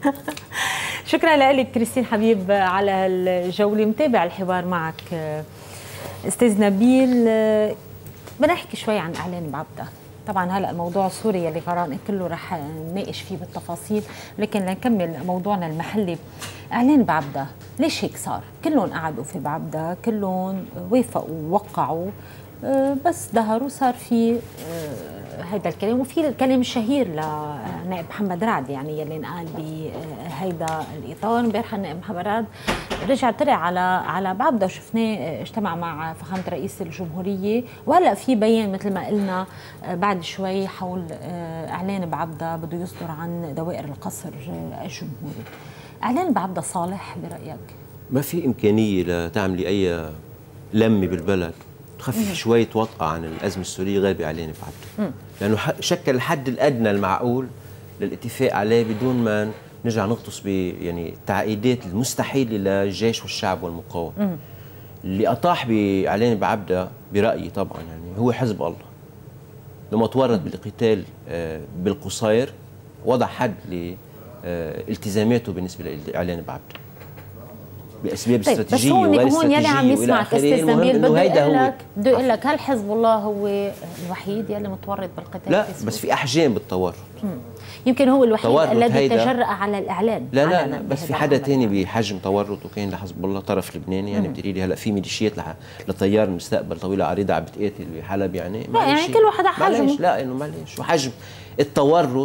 شكرا لك كريستين حبيب على الجوله، متابع الحوار معك. استاذ نبيل، بدنا نحكي شوي عن اعلان بعبده. طبعا هلا الموضوع السوري اللي غران كله رح نناقش فيه بالتفاصيل، لكن لنكمل موضوعنا المحلي. اعلان بعبده ليش هيك صار؟ كلهم قعدوا في بعبده، كلهم وافقوا ووقعوا، بس ظهروا صار في هذا الكلام. وفي الكلام الشهير لنائب محمد رعد، يعني يلي انقال بهيدا الاطار. امبارح النائب محمد رعد رجع طلع على بعبده، وشفناه اجتمع مع فخامه رئيس الجمهوريه، وهلا في بيان مثل ما قلنا بعد شوي حول اعلان بعبده بده يصدر عن دوائر القصر الجمهوري. اعلان بعبده صالح برايك؟ ما في امكانيه لتعملي اي لمه بالبلد تخفف شويه وطأة عن الازمه السوريه غير باعلان بعبده، لانه شكل الحد الادنى المعقول للاتفاق عليه بدون ما نرجع نغطس ب يعني التعقيدات المستحيله للجيش والشعب والمقاومه. اللي اطاح باعلان بعبده برايي طبعا يعني هو حزب الله، لما تورط بالقتال بالقصير وضع حد لالتزاماته بالنسبه لاعلان بعبده باسباب استراتيجيه وغير استراتيجيه والى اخره. المهم انه هيدا هو بده يقول لك هل حزب الله هو الوحيد يلي متورط بالقتال؟ لا، بس في احجام بالتورط. يمكن هو الوحيد الذي تجرأ على الاعلان. لا بس في حدا ثاني بحجم تورط وكان لحزب الله طرف لبناني. يعني بتقولي لي هلا في ميليشيات لطيار المستقبل طويله عريضه عم بتقاتل بحلب، يعني لا يعني كل واحد على حجمه. لا انه معلش، وحجم التورط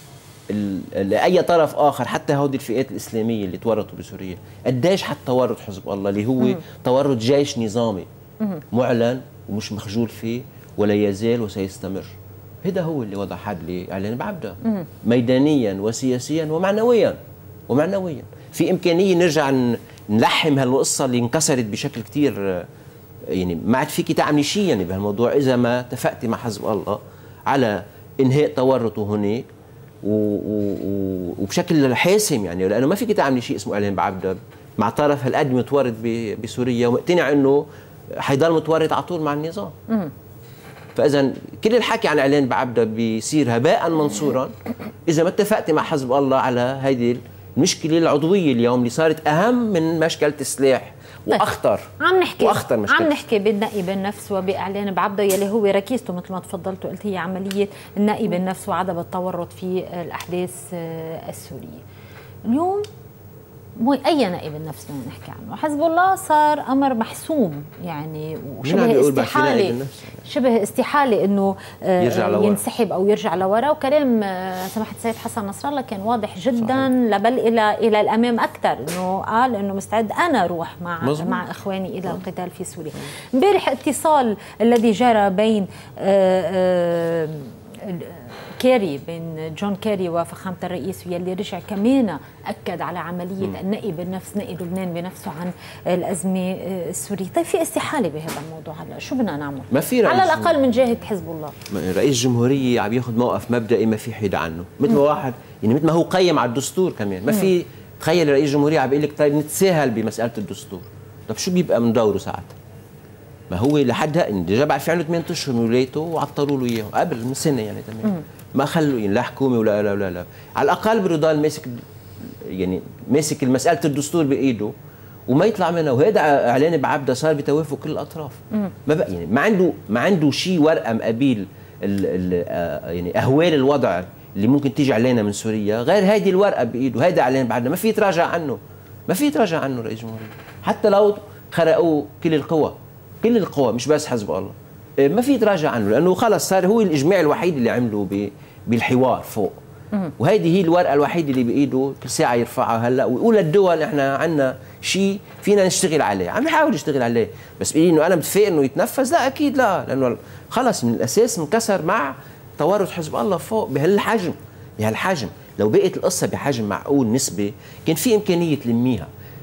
لاي طرف اخر، حتى هودي الفئات الاسلاميه اللي تورطوا بسوريا، قديش حتى تورط حزب الله اللي هو تورط جيش نظامي معلن ومش مخجول فيه ولا يزال وسيستمر. هذا هو اللي وضع حد لاعلان بعبده ميدانيا وسياسيا ومعنويا. في امكانيه نرجع نلحم هالقصه اللي انكسرت بشكل كثير، يعني ما عاد فيكي تعملي شيء يعني بهالموضوع اذا ما اتفقتي مع حزب الله على انهاء تورطه هناك وبشكل حاسم، يعني لانه ما فيك تعملي شيء اسمه اعلان بعبده مع طرف هالقد متورط بسوريا ومقتنع انه حيضل متورط على طول مع النظام. فاذا كل الحكي عن اعلان بعبده بيصير هباء منصورا اذا ما اتفقتي مع حزب الله على هيدي المشكله العضويه اليوم اللي صارت اهم من مشكله السلاح واخطر. عم نحكي واخطر مشكلة. عم نحكي بالنائب النفس وباعلان بعبده يلي هو ركيزته مثل ما تفضلت وقلت هي عمليه النائب النفس وعدم التورط في الاحداث السوريه. اليوم اي نائب النفس بدنا نحكي عنه؟ حزب الله صار امر محسوم، يعني شبه استحاله انه ينسحب او يرجع لورا. وكلام سماحه السيد حسن نصر الله كان واضح جدا، بل الى الامام اكثر، انه قال انه مستعد انا اروح مع اخواني الى القتال في سوريا. امبارح اتصال الذي جرى بين كيري، بين جون كيري وفخامة الرئيس، واللي رجع كمان أكد على عملية النائب النفس، نائب لبنان بنفسه عن الأزمة السورية. طيب في استحالة بهذا الموضوع هلا، شو بدنا نعمل؟ ما في على الأقل من جهة حزب الله. رئيس الجمهورية عم ياخذ موقف مبدئي ما في حيد عنه، مثل ما واحد يعني مثل ما هو قيم على الدستور كمان، ما في. تخيل رئيس الجمهورية عم بيقول لك طيب نتساهل بمسألة الدستور، طيب شو بيبقى من دوره ساعتها؟ ما هو لحد هلا جاب في عنده 8 اشهر من ولايته وعطلوا له اياه قبل من سنه يعني تمام. ما خلوا لا حكومه ولا على الاقل بده يضل ماسك، يعني ماسك مساله الدستور بايده وما يطلع منها. وهذا اعلان بعبده صار بتوافق كل الاطراف. ما بقى يعني ما عنده شيء ورقه مقابل يعني اهوال الوضع اللي ممكن تيجي علينا من سوريا غير هيدي الورقه بايده. هيدا اعلان بعبده ما في يتراجع عنه، ما في يتراجع عنه رئيس الجمهوريه، حتى لو خرقوه كل القوى مش بس حزب الله، ما في يتراجع عنه، لانه خلص صار هو الاجماع الوحيد اللي عمله بالحوار فوق. وهيدي هي الورقه الوحيده اللي بايده كل ساعه يرفعها هلا ويقول للدول احنا عندنا شيء فينا نشتغل عليه. عم يحاول يشتغل عليه، بس بيقول انه انا متفائل انه يتنفذ. لا اكيد لا، لانه خلص من الاساس انكسر مع تورط حزب الله فوق بهالحجم. لو بقيت القصه بحجم معقول نسبي كان في امكانيه تلميها.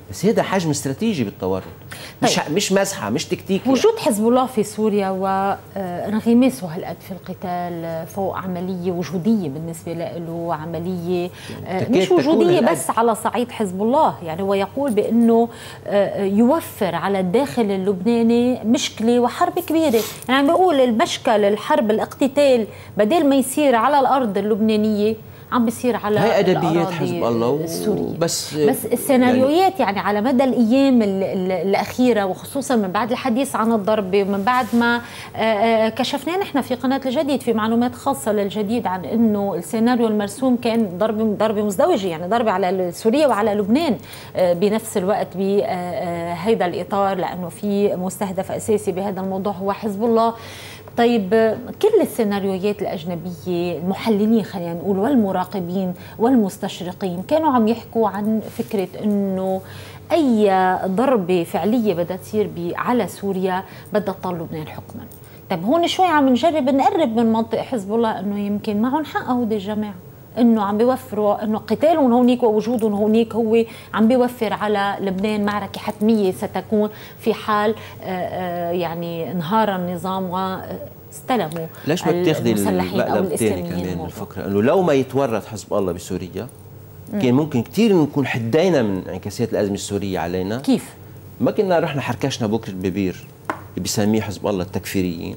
بس هذا حجم استراتيجي بالتورط. مش مزحه، مش تكتيك. وجود حزب الله في سوريا وانغماسه هالقد في القتال فوق عمليه وجوديه بالنسبه له، عمليه مش وجوديه بس على صعيد حزب الله، يعني هو يقول بانه يوفر على الداخل اللبناني مشكله وحرب كبيره، يعني بيقول المشكل الحرب الاقتتال بدل ما يصير على الارض اللبنانيه عم بيصير على هي ادبيات حزب الله السورية. بس السيناريوهات يعني على مدى الايام الاخيره، وخصوصا من بعد الحديث عن الضربه ومن بعد ما كشفنا نحن في قناه الجديد في معلومات خاصه للجديد عن انه السيناريو المرسوم كان ضربه مزدوجه، يعني ضربه على سوريا وعلى لبنان بنفس الوقت بهذا الاطار، لانه في مستهدف اساسي بهذا الموضوع هو حزب الله. طيب كل السيناريوهات الأجنبية، المحللين خلينا نقول والمراقبين والمستشرقين كانوا عم يحكوا عن فكرة أنه أي ضربة فعلية بدها تصير على سوريا بدها تطل لبنان حكما. طيب هون شوي عم نجرب نقرب من منطق حزب الله أنه يمكن معهم حق هودي الجماعة، انه عم بيوفروا انه قتالهم هونيك ووجودهم هونيك هو عم بيوفر على لبنان معركه حتميه ستكون في حال يعني انهار النظام واستلموا ليش ما بتاخذي المقلب الثاني كمان الفكره انه لو ما يتورط حزب الله بسوريا كان ممكن كثير نكون حدينا من انعكاسات الازمه السوريه علينا. كيف؟ ما كنا رحنا حركشنا بكره ببير اللي بيسميه حزب الله التكفيريين،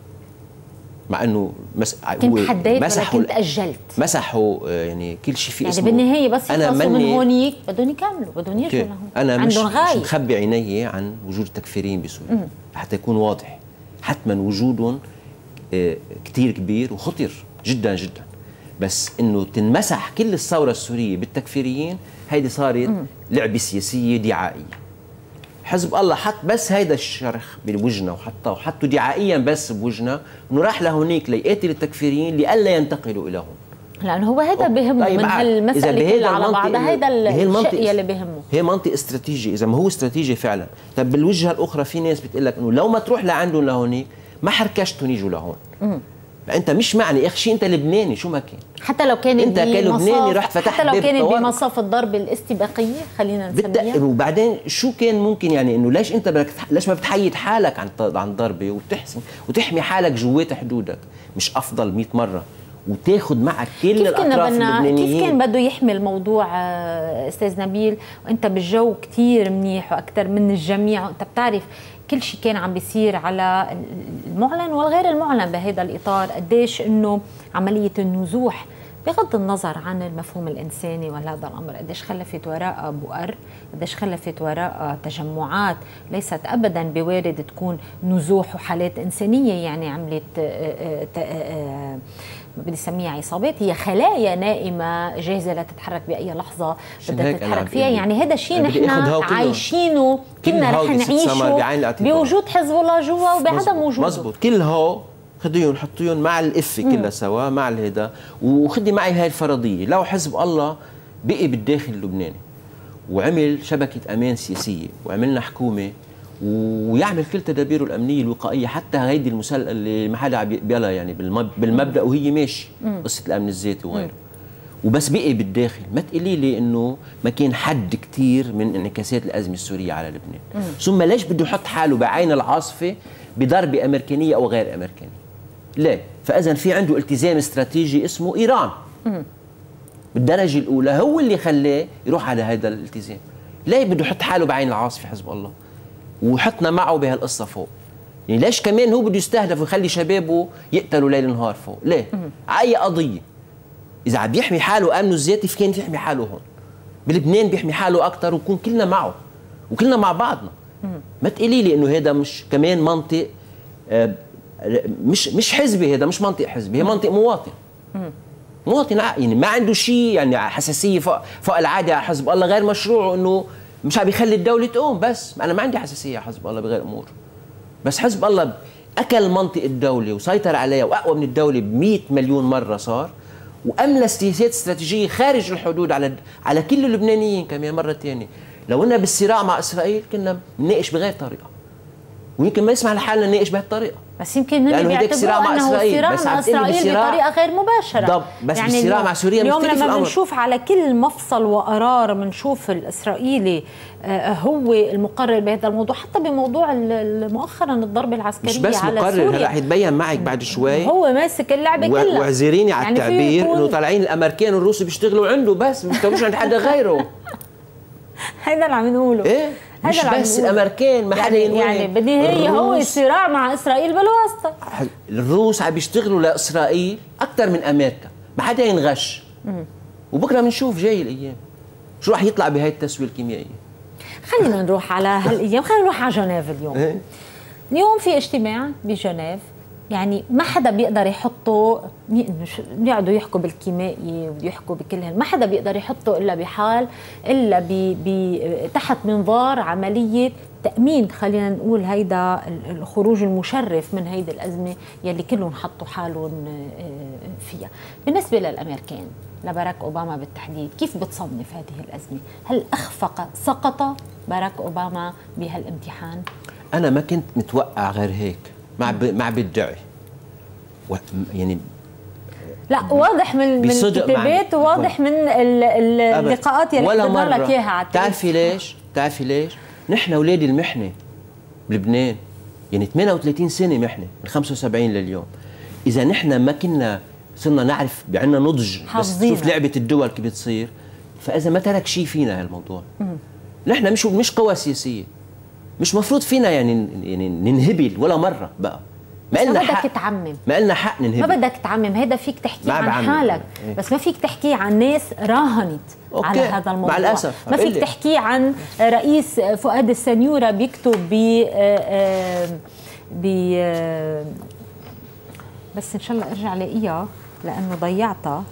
مع انه كنت حديت ولا كنت اجلت؟ مسحوا يعني كل شيء في اسمه. يعني بالنهايه بس يخلصوا من هونيك بدهم يكملوا، بدهم يجوا لهون. انا مش مخبي عيني عن وجود التكفيريين بسوريا حتى يكون واضح. حتما وجودهم كثير كبير وخطر جدا جدا، بس انه تنمسح كل الثوره السوريه بالتكفيريين هيدي صارت لعبه سياسيه دعائيه. حزب الله حط بس هيدا الشرخ بوجهنا وحطه دعائيا بس بوجهنا، انه راح لهونيك ليقاتل التكفيريين لئلا ينتقلوا الى هون. لانه هو هذا بهمه من هالمساله كلها على بعضها، هيدا الشيء اللي بهمه. هي منطق استراتيجي، اذا ما هو استراتيجي فعلا. طب بالوجهه الاخرى في ناس بتقول لك انه لو ما تروح لعندهم لهونيك ما حركشتهم يجوا لهون. انت مش معني يا اخي شيء، انت لبناني شو ما كان، حتى لو كان انت كلبناني رحت فتحت حتى لو كانت بمصاف الضرب الاستباقيه خلينا نسميها. وبعدين شو كان ممكن يعني انه ليش انت ليش ما بتحيد حالك عن ضربه وتحمي حالك جوات حدودك؟ مش افضل 100 مره وتاخذ معك كل الاطراف اللبنانيين؟ كيف كان بده يحمي الموضوع استاذ نبيل وانت بالجو كثير منيح واكثر من الجميع، وانت بتعرف كل شيء كان عم بيصير على المعلن والغير المعلن بهذا الإطار؟ قديش أنه عملية النزوح بغض النظر عن المفهوم الإنساني وهذا الأمر قديش خلفت وراء بؤر، قديش خلفت وراء تجمعات ليست أبدا بوارد تكون نزوح وحالات إنسانية، يعني عملت بدي اسميها عصابات، هي خلايا نائمه جاهزه لتتحرك باي لحظه بدها تتحرك فيها. يعني هذا الشيء نحن عايشينه، كنا رح نعيشه بوجود حزب الله جوا وبعدم وجوده. مزبوط. كل هو خديهم حطيهم مع الإفة كلها سوا مع الهدا، وخدي معي هاي الفرضيه. لو حزب الله بقي بالداخل اللبناني وعمل شبكه امان سياسيه وعملنا حكومه ويعمل كل تدابيره الامنيه الوقائيه، حتى هيدي المسلقه اللي ما حدا بيقبلها يعني بالمبدا وهي ماشي قصه الامن الذاتي وغيره، وبس بقي بالداخل، ما تقولي لي انه ما كان حد كثير من انعكاسات الازمه السوريه على لبنان. ثم ليش بده يحط حاله بعين العاصفه بضربه امريكانيه او غير امريكانيه؟ ليه؟ فاذا في عنده التزام استراتيجي اسمه ايران بالدرجه الاولى، هو اللي خلاه يروح على هذا الالتزام. ليه بده يحط حاله بعين العاصفه حزب الله وحطنا معه بهالقصه فوق؟ يعني ليش كمان هو بده يستهدف ويخلي شبابه يقتلوا ليل نهار فوق؟ ليه؟ اي قضيه اذا عم بيحمي حاله امنه الذاتي فكان يحمي حاله هون بلبنان، بيحمي حاله اكثر ونكون كلنا معه وكلنا مع بعضنا. ما تقولي لي انه هذا مش كمان منطق مش حزبي، هذا مش منطق حزبي، هي منطق مواطن. مواطن يعني ما عنده شيء يعني حساسيه فوق العاده على حزب الله غير مشروع، انه مش عم يخلي الدوله تقوم. بس انا ما عندي حساسيه على حزب الله بغير امور، بس حزب الله اكل منطق الدوله وسيطر عليها واقوى من الدوله ب100 مليون مره صار، واملى سياسات استراتيجيه خارج الحدود على كل اللبنانيين كمان مره ثانيه. لو اننا بالصراع مع اسرائيل كنا نناقش بغير طريقه، ويمكن ما يسمح لحالنا نناقش بهالطريقه. بس يمكن هن بيعتبروا انه صراع مع اسرائيل بطريقه غير مباشره. بس يعني الصراع مع سوريا اليوم لما بنشوف على كل مفصل وقرار بنشوف الاسرائيلي هو المقرر بهذا الموضوع، حتى بموضوع مؤخرا الضربه العسكريه على سوريا. مش بس مقرر، رح يتبين معك بعد شوي هو ماسك اللعبه كلها. واعذريني على التعبير انه طالعين الامريكان والروس بيشتغلوا عنده بس ما بيشتغلوش عند حدا غيره. هذا اللي عم نقوله. ايه مش بس الامريكان، ما حدا يعني بالنهايه هو صراع مع اسرائيل بالواسطه. الروس عم بيشتغلوا لاسرائيل اكثر من امريكا، ما حدا ينغش. وبكره بنشوف جاي الايام شو رح يطلع بهي التسويه الكيميائيه. خلينا نروح على هالايام، خلينا نروح على جنيف اليوم. اليوم في اجتماع بجنيف، يعني ما حدا بيقدر يحطه، بيقعدوا يحكوا بالكيمائي ويحكوا بكل ما حدا بيقدر يحطه الا بحال الا تحت منظار عمليه تامين، خلينا نقول هيدا الخروج المشرف من هيدي الازمه يلي كلهم حطوا حالهم فيها. بالنسبه للامريكان، لباراك اوباما بالتحديد، كيف بتصنف هذه الازمه؟ هل سقط باراك اوباما بهالامتحان؟ انا ما كنت متوقع غير هيك، ما بدعي يعني لا واضح من الكتابات وواضح من اللقاءات اللي حضرنا لك اياها على بتعرفي ليش؟ نحن اولاد المحنه بلبنان، يعني 38 سنه محنه من 75 لليوم. اذا نحن ما كنا صرنا نعرف بعنا نضج، بس شوف لعبه الدول كيف بتصير، فاذا ما ترك شيء فينا هالموضوع. نحن مش قوى سياسيه، مش مفروض فينا يعني ننهبل ولا مره بقى. ما بدك تعمم، ما لنا حق ننهبل، ما بدك تعمم، هذا فيك تحكي عن حالك بس ما فيك تحكي عن ناس راهنت على هذا الموضوع. مع الاسف ما فيك تحكي عن رئيس فؤاد السنيورة بيكتب بس ان شاء الله ارجع لاقيها لانه ضيعتها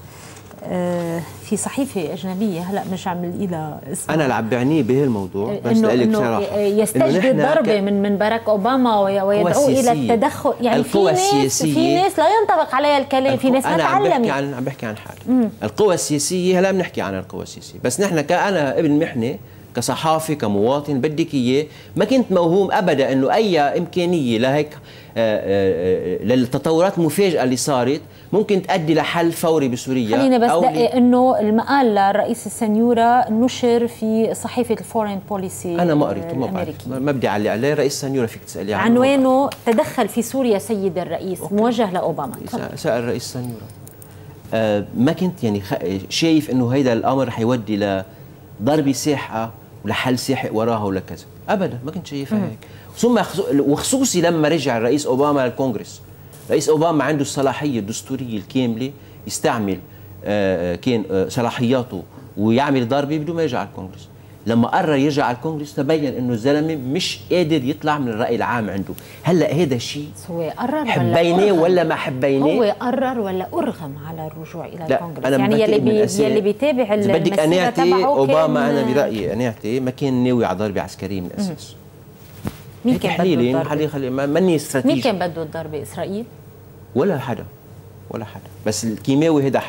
في صحيفه اجنبيه، هلا مش عم نلاقي لها اسمها. انا اللي عم بعنيه بهالموضوع، بس لك صراحه يستجدي ضربه من باراك اوباما ويدعو الى التدخل. يعني القوى السياسيه في ناس لا ينطبق عليها الكلام، في ناس ما تعلمت. عم بحكي عن حالي. القوى السياسيه هلا بنحكي عن القوى السياسيه، بس نحن كأنا ابن محنه كصحافي كمواطن بدك اياه، ما كنت موهوم ابدا انه اي امكانيه لهيك للتطورات المفاجئه اللي صارت ممكن تؤدي لحل فوري بسوريا. خلينا بس دقق انه المقال للرئيس السنيورة نشر في صحيفه الفورين بوليسي. انا ما قريته، ما بدي اعلق عليه. رئيس السنيورة فيك تسالي عنه، عنوانه تدخل في سوريا سيد الرئيس. موجه لاوباما. سأل رئيس السنيورة. ما كنت يعني شايف انه هيدا الامر حيودي لضربه ساحقه ولحل ساحق وراها ولا كذا، ابدا ما كنت شايفها هيك. ثم وخصوصي لما رجع الرئيس اوباما للكونغرس. رئيس اوباما عنده الصلاحيه الدستوريه الكامله يستعمل كان صلاحياته ويعمل ضربه بدون ما يرجع على الكونغرس. لما قرر يرجع على الكونغرس تبين انه الزلمه مش قادر يطلع من الراي العام عنده. هلا هذا شيء هو قرر حبيناه ولا ما حبيناه؟ هو قرر ولا ارغم على الرجوع الى الكونغرس؟ يعني يلي بيتابع بدك اناعتي اوباما، انا برايي اناعتي ما كان ناوي على ضربه عسكريه من الاساس. مين كان بده الضربه؟ ماني استراتيجي. مين كان بده الضربه؟ اسرائيل؟ ولا حدا بس الكيماوي هيدا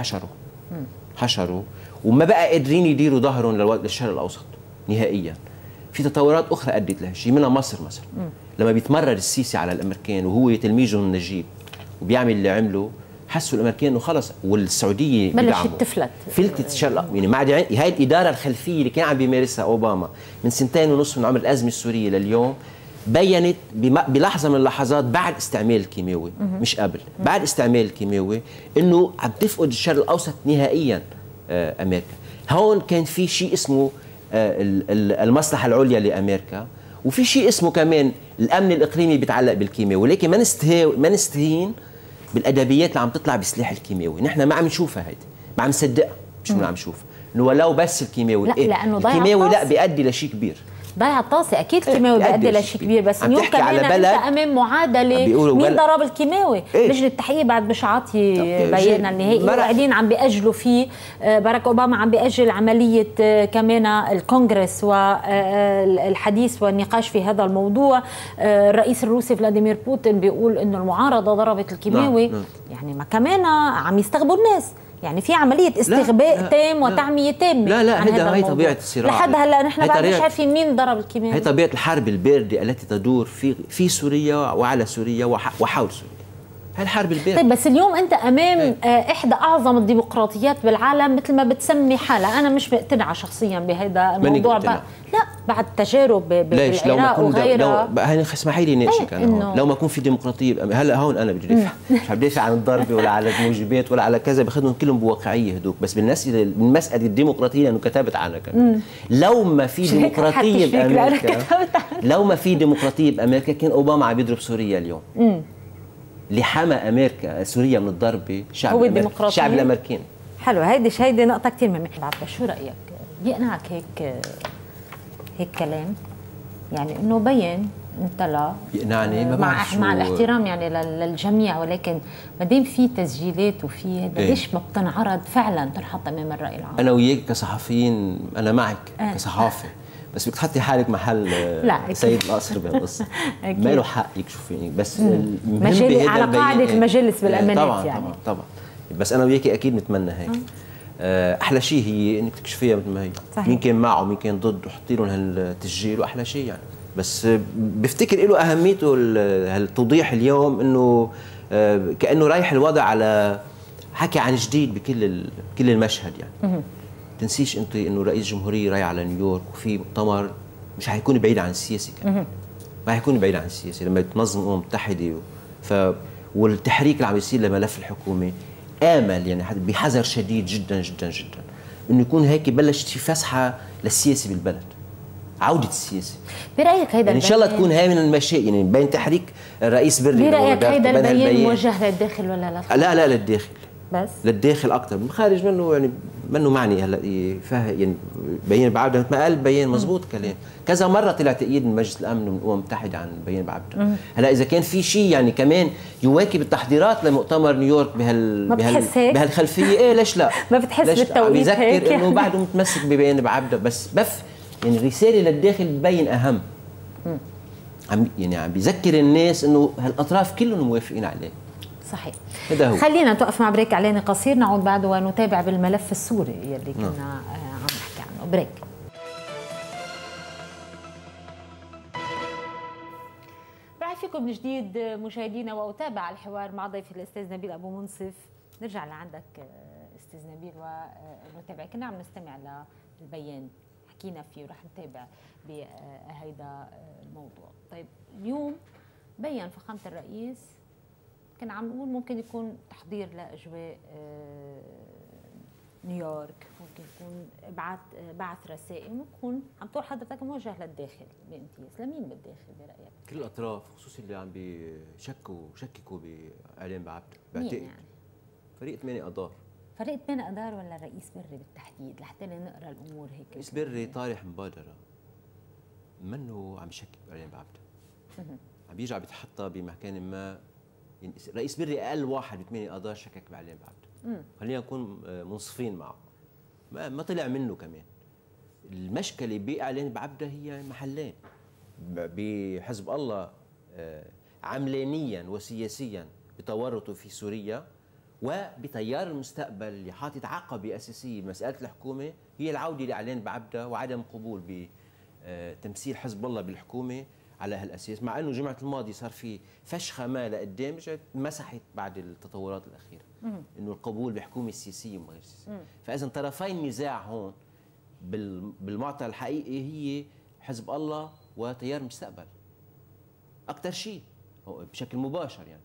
حشروا وما بقى قادرين يديروا ظهرهم للشرق الاوسط نهائيا. في تطورات اخرى ادت لهالشيء، منها مصر مثلا. لما بيتمرد السيسي على الامريكان وهو تلميذهم نجيب وبيعمل اللي عمله، حسوا الامريكان انه خلص، والسعوديه بلشت فلتت الشرق. يعني ما عاد هاي الاداره الخلفيه اللي كان عم بيمارسها اوباما من 2.5 سنين من عمر الازمه السوريه لليوم، بينت بلحظه من اللحظات بعد استعمال الكيماوي، مش قبل، بعد استعمال الكيماوي، انه عم تفقد الشرق الاوسط نهائيا امريكا. هون كان في شيء اسمه المصلحه العليا لامريكا، وفي شيء اسمه كمان الامن الاقليمي بيتعلق بالكيماوي، ولكن ما نستهين بالادبيات اللي عم تطلع بالسلاح الكيماوي. نحن ما عم نشوفها هيدي، ما عم نصدقها، مش عم نشوفها انه ولو بس الكيماوي. لا لانه الكيماوي لا بيؤدي لشيء كبير، ضيع الطاسه. اكيد الكيماوي بيؤدي لشيء كبير، بس اليوم كمان انت امام معادله مين ضرب الكيماوي. لجنه التحقيق بعد مش عاطي بيانها النهائي، وقاعدين عم بيأجلوا فيه. باراك اوباما عم بيأجل عمليه كمان الكونغرس والحديث والنقاش في هذا الموضوع. الرئيس الروسي فلاديمير بوتين بيقول انه المعارضه ضربت الكيماوي. يعني ما كمان عم يستغبوا الناس، يعني في عمليه استغباء تام وتعميه تامه. لا هي طبيعه الصراع. لحد هلا نحن بعد مش عارفين مين ضرب الكمامه. هي طبيعه الحرب البارده التي تدور في سوريا وعلى سوريا وحول سوريا. هي الحرب البارده. طيب بس اليوم انت امام احدى اعظم الديمقراطيات بالعالم مثل ما بتسمي حالها، انا مش مقتنعه شخصيا بهذا الموضوع لا بعد تجارب بالعراق وغيرها. اسمحي لي ناقشك انا لو ما يكون في ديمقراطيه هلا هون انا بدي ادافع مش بدافع عن الضربه ولا على الموجبات ولا على كذا، باخذهم كلهم بواقعيه هدوك، بس بالمساله الديمقراطيه لانه كتبت عنها كمان. لو ما في ديمقراطيه بامريكا لو ما في ديمقراطيه بامريكا كان اوباما عم يضرب سوريا اليوم. اللي حمى امريكا سوريا من الضربه الشعب الامريكاني. حلو، هيدي نقطه كثير مهمه. شو رايك؟ بيقنعك هيك كلام؟ يعني انه بين انت لا يقنعني ما بعرف مع الاحترام يعني للجميع، ولكن ما دام في تسجيلات وفي هذا ليش ما بتنعرض فعلا تنحط امام الراي العام؟ انا وياك كصحفيين، انا معك كصحافي، بس بدك تحطي حالك محل سيد القصر بهالقصه. ما له حق يكشفيني، بس المهم على قاعده المجالس بالامانات يعني. طبعا بس انا وياك اكيد نتمنى هيك. احلى شيء هي انك تكشفيها مثل ما هي. مين كان معه مين كان ضد وحطي لهم هالتسجيل، واحلى شيء يعني. بس بفتكر له اهميته هالتوضيح اليوم، انه كانه رايح الوضع على حكي عن جديد بكل المشهد يعني. تنسيش انت انه رئيس جمهوريه رايح على نيويورك وفي مؤتمر مش حيكون بعيد عن السياسي كمان. ما حيكون بعيد عن السياسي لما تنظم الامم المتحده والتحريك اللي عم يصير لملف الحكومه. امل يعني بحذر شديد جدا جدا جدا انه يكون هيك بلشت في فسحه للسياسي بالبلد، عوده السياسي. برايك هيدا يعني ان شاء الله تكون هاي من المشاكل يعني بين تحريك الرئيس بري. برايك هيدا البيان موجه للداخل ولا للخارج؟ لا للداخل، بس للداخل اكثر. من الخارج منه يعني منه معني هلا يعني بيان بعبده مثل ما قال بيان مزبوط كلام. كذا مره طلع تأييد من مجلس الامن من الامم المتحده عن بيان بعبده. هلا اذا كان في شيء يعني كمان يواكب التحضيرات لمؤتمر نيويورك بهالخلفيه، ليش لا؟ ما بتحس بالتوقيت هيك؟ بذكر انه بعده متمسك ببيان بعبده، بس يعني الرساله للداخل ببين اهم. عم بيذكر الناس انه هالاطراف كلهم موافقين عليه. صحيح. خلينا نتوقف مع بريك اعلاني قصير، نعود بعد ونتابع بالملف السوري يلي كنا عم نحكي عنه. بريك. برحب فيكم من جديد مشاهدينا، واتابع الحوار مع ضيفي الاستاذ نبيل ابو منصف. نرجع لعندك استاذ نبيل ونتابع. كنا عم نستمع للبيان حكينا فيه ورح نتابع بهيدا الموضوع. طيب اليوم بين فخامه الرئيس، كنا عم نقول ممكن يكون تحضير لاجواء نيويورك، ممكن يكون بعث رسائل، ممكن عم تقول حضرتك موجه للداخل بامتياز. لمين بالداخل برايك؟ كل الاطراف، خصوصا اللي عم بيشككوا باعلان بعبده. بعتقد يعني فريق 8 اذار. فريق 8 اذار ولا الرئيس بري بالتحديد، لحتى نقرا الامور هيك؟ الرئيس بري طارح مبادره، منه عم يشكك باعلان بعبده. عم بيرجع بيتحطى بمكان ما. يعني رئيس بري اقل واحد ب8 اذار شكك باعلان بعبده. خلينا نكون منصفين معه. ما طلع منه كمان. المشكله باعلان بعبده هي محلين. بحزب الله عملانيا وسياسيا بتورطه في سوريا، وبتيار المستقبل اللي حاطط عقبه اساسيه بمساله الحكومه، هي العوده لاعلان بعبده وعدم قبول بتمثيل حزب الله بالحكومه على هالاساس، مع انه جمعه الماضي صار في فشخه ما لقدام مسحت بعد التطورات الاخيره انه القبول بحكومه سياسيه وغير سياسيه. فاذا طرفي النزاع هون بالمعطى الحقيقي هي حزب الله وتيار المستقبل اكثر شيء بشكل مباشر يعني.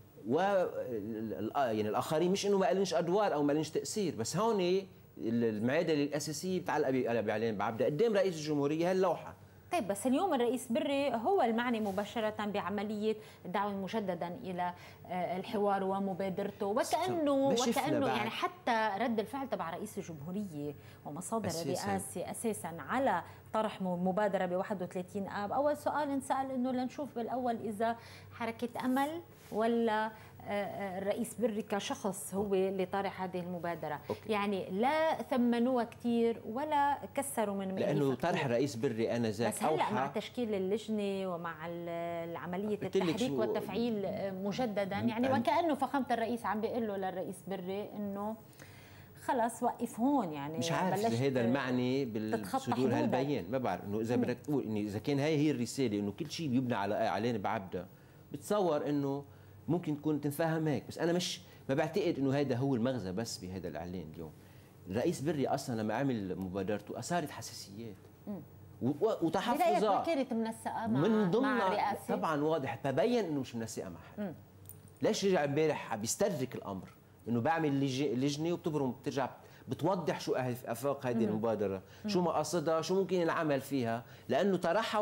يعني الاخرين مش انه ما لهمش ادوار او ما لهمش تاثير، بس هون المعادله الاساسيه بتعلق باعلان بعبده قدام رئيس الجمهوريه هاللوحه. طيب بس اليوم الرئيس بري هو المعني مباشرة بعملية الدعوة مجددا إلى الحوار ومبادرته، وكأنه يعني حتى رد الفعل تبع رئيس الجمهورية ومصادر الرئاسة أساسا على طرح مبادرة ب 31 آب. أول سؤال انسأل إنه لنشوف بالأول إذا حركة أمل ولا الرئيس بري كشخص هو اللي طارح هذه المبادرة. يعني لا ثمنوها كثير ولا كسروا من لأنه طرح الرئيس بري آنذاك بس هلا مع تشكيل اللجنة ومع عملية التحريك والتفعيل مجددا، يعني وكأنه فخامة الرئيس عم بيقول له للرئيس بري إنه خلص وقف هون يعني. مش عارف اذا هذا المعني بالصدور هالبيان، ما بعرف انه اذا بدك تقول انه اذا كان هي الرساله انه كل شيء بيبنى علينا بعبده، بتصور انه ممكن تكون تنفهم هيك، بس انا ما بعتقد انه هذا هو المغزى بس بهذا الاعلان اليوم. الرئيس بري اصلا لما عمل مبادرته اثارت حساسيات وتحفظات. ما كانت منسقه من ضمن مع الرئاسه طبعا واضح، فبين انه مش منسقه مع حد. ليش رجع امبارح بيستدرك الامر انه بعمل لجنه وبتبرم بترجع بتوضح شو افاق هذه المبادره، شو مقاصدها، شو ممكن العمل فيها، لانه طرحها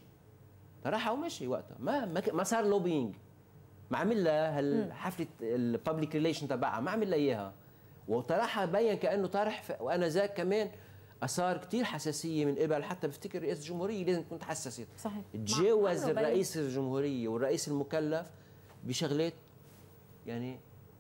ومشي وقتها، ما صار لوبينج، ما عمل لها حفله الببليك ريليشن تبعها، ما عمل لها اياها، وطرحها بين كانه طرح. وانا ذاك كمان اثار كثير حساسيه من قبل، حتى بفتكر رئيس الجمهوريه لازم تكون تحسست. صحيح. تجاوز الرئيس الجمهوريه والرئيس المكلف بشغلات يعني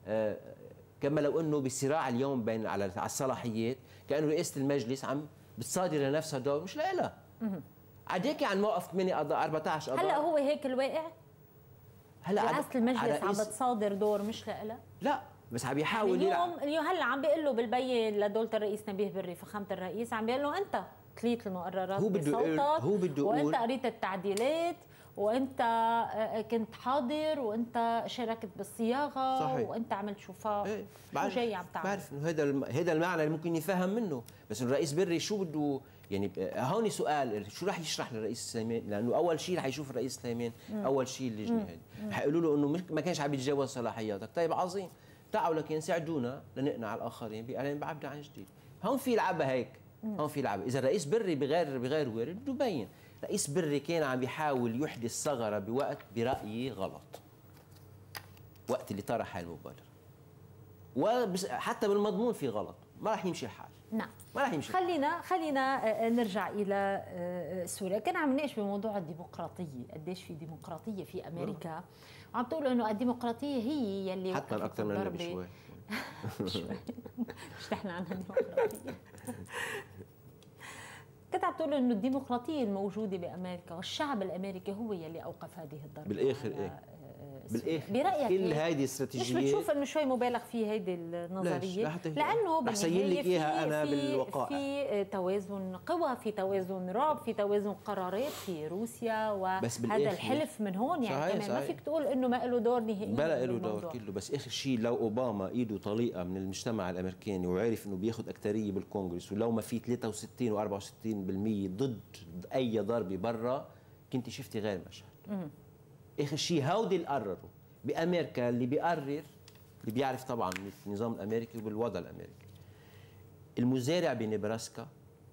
كما لو انه بصراع اليوم بين على الصلاحيات، كانه رئاسه المجلس عم بتصادر لنفسها دور مش لها. عديكي عن موقف 14 هلا هو هيك الواقع؟ هلا رئاسه المجلس عم بتصادر دور مش لها؟ لا بس عم يحاول يلعب. اليوم هلا عم بيقول له بالبين لدولة الرئيس نبيه بري فخامة الرئيس، عم بيقول له انت تليت المقررات بصوتك، وانت قريت التعديلات، وانت كنت حاضر، وانت شاركت بالصياغه. صحيح. وانت عملت شو جاي عم تعمل. بعرف انه هذا المعنى اللي ممكن يفهم منه، بس الرئيس بري شو بده يعني. هون سؤال، شو راح يشرح للرئيس سليمان؟ لانه اول شيء رح يشوف الرئيس سليمان اول شيء اللجنه هذه، حيقولوا له انه ما كانش عم يتجاوز صلاحياتك. طيب عظيم، تعالوا لكن ساعدونا لنقنع الاخرين باعلان بعبده عن جديد. هون في لعبه هيك، هون في لعبه. اذا الرئيس بري بغير وارد بده يبين. رئيس بري كان عم بيحاول يحدث ثغره بوقت برايي غلط، وقت اللي طرح هاي المبادره، وحتى بالمضمون في غلط، ما راح يمشي الحال. نعم، ما راح يمشي. خلينا نرجع الى سوريا. كنا عم نناقش بموضوع الديمقراطيه، قديش في ديمقراطيه في امريكا، وعم تقول انه الديمقراطيه هي يلي حتى اكثر من بشوي شوي مش نحن عندنا ديمقراطيه. كنت عم تقول انه الديمقراطيه الموجوده بامريكا والشعب الامريكي هو يلي اوقف هذه الضربه. بالاخر ايه؟ بالاخر برايك كل هيدي الاستراتيجيه مش بتشوف انه شوي مبالغ في هيدي النظريه؟ لانه بالنهايه لك اياها انا بالوقائع في توازن قوى، في توازن رعب، في توازن قرارات في روسيا، وهذا الحلف من هون يعني كمان ما فيك تقول انه ما له دور نهائي. بلا له دور كله. بس اخر شيء لو اوباما ايده طليقه من المجتمع الامريكي وعرف انه بياخذ اكثريه بالكونغرس، ولو ما في 63 و64% ضد اي ضربه برا، كنت شفتي غير مشهد. اخر شيء هودي اللي قرروا بامريكا، اللي بيقرر اللي بيعرف طبعا النظام الامريكي وبالوضع الامريكي. المزارع بنبراسكا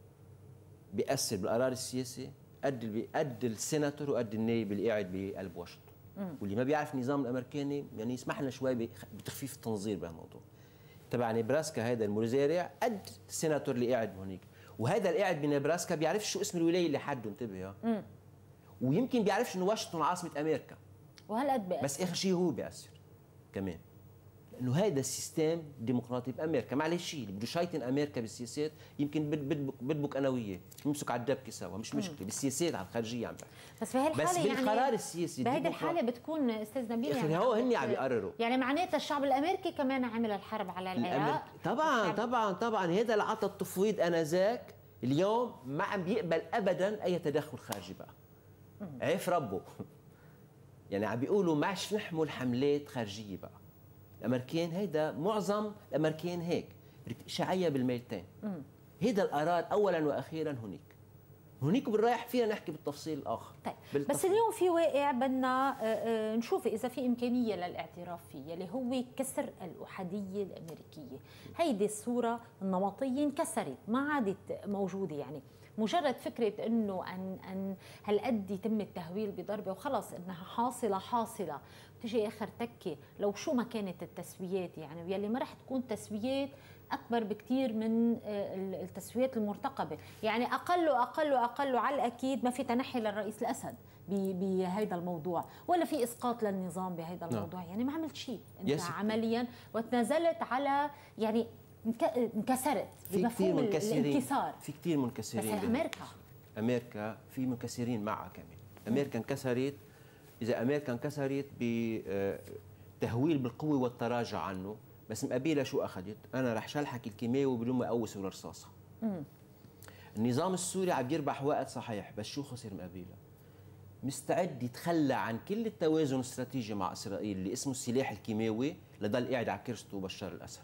بيأثر بالقرار السياسي قد السيناتور وقد النائب اللي قاعد بقلب واشنطن. واللي ما بيعرف النظام الامريكاني يعني يسمح لنا شوي بتخفيف التنظير بهالموضوع. تبع نبراسكا هذا المزارع قد السيناتور اللي قاعد هونيك، وهذا اللي قاعد بنبراسكا بيعرفش شو اسم الولايه اللي حده، انتبه. ويمكن بيعرفش انه واشنطن عاصمه امريكا، وهالقد بيأثر. بس اخر شيء هو بيأثر كمان، لانه هذا السيستم ديمقراطي بامريكا. معلش اللي بده شايطن امريكا بالسياسات يمكن بدبك انا وياه نمسك على الدبكه سوا، مش مشكله. بالسياسات على الخارجيه عم بحكي. بس بهالحاله يعني بالقرار السياسي بهيدي الحاله بتكون استاذ نبيل يعني هو هن عم يقرروا، يعني معناتها الشعب الامريكي كمان عمل الحرب على العراق. طبعا هذا اللي عطى التفويض انذاك. اليوم ما عم بيقبل ابدا اي تدخل خارجي بقى. عيف ربه. يعني عم بيقولوا ما عادش نحمل حملات خارجيه بقى. الامريكان هيدا معظم الامريكان هيك بدك اشعيا بالميلتين. هيدا القرار اولا واخيرا هونيك بالرايح فينا نحكي بالتفصيل الاخر. طيب بس اليوم في واقع بدنا نشوف اذا في امكانيه للاعتراف فيه، اللي هو كسر الاحاديه الامريكيه. هيدي الصوره النمطيه انكسرت، ما عادت موجوده. يعني مجرد فكره انه ان هالقد يتم التهويل بضربه وخلص انها حاصله تجي اخر تكه لو شو ما كانت التسويات، يعني ويلي ما رح تكون تسويات اكبر بكثير من التسويات المرتقبه. يعني اقل على الاكيد ما في تنحي للرئيس الاسد بهذا الموضوع، ولا في اسقاط للنظام بهذا الموضوع. يعني ما عملت شيء انت عمليا، وتنازلت على يعني انكسرت بمفهوم الانكسار. في كثير منكسرين. بس امريكا في منكسرين معها كمان. امريكا انكسرت، اذا امريكا انكسرت بتهويل بالقوه والتراجع عنه، بس مقابلها شو اخذت؟ انا رح شلحك الكيماوي بدون ما اقوس ولا رصاصه. النظام السوري عم يربح وقت صحيح، بس شو خسر مقابلها؟ مستعد يتخلى عن كل التوازن الاستراتيجي مع اسرائيل اللي اسمه السلاح الكيماوي لضل قاعد على كرسته بشار الاسد.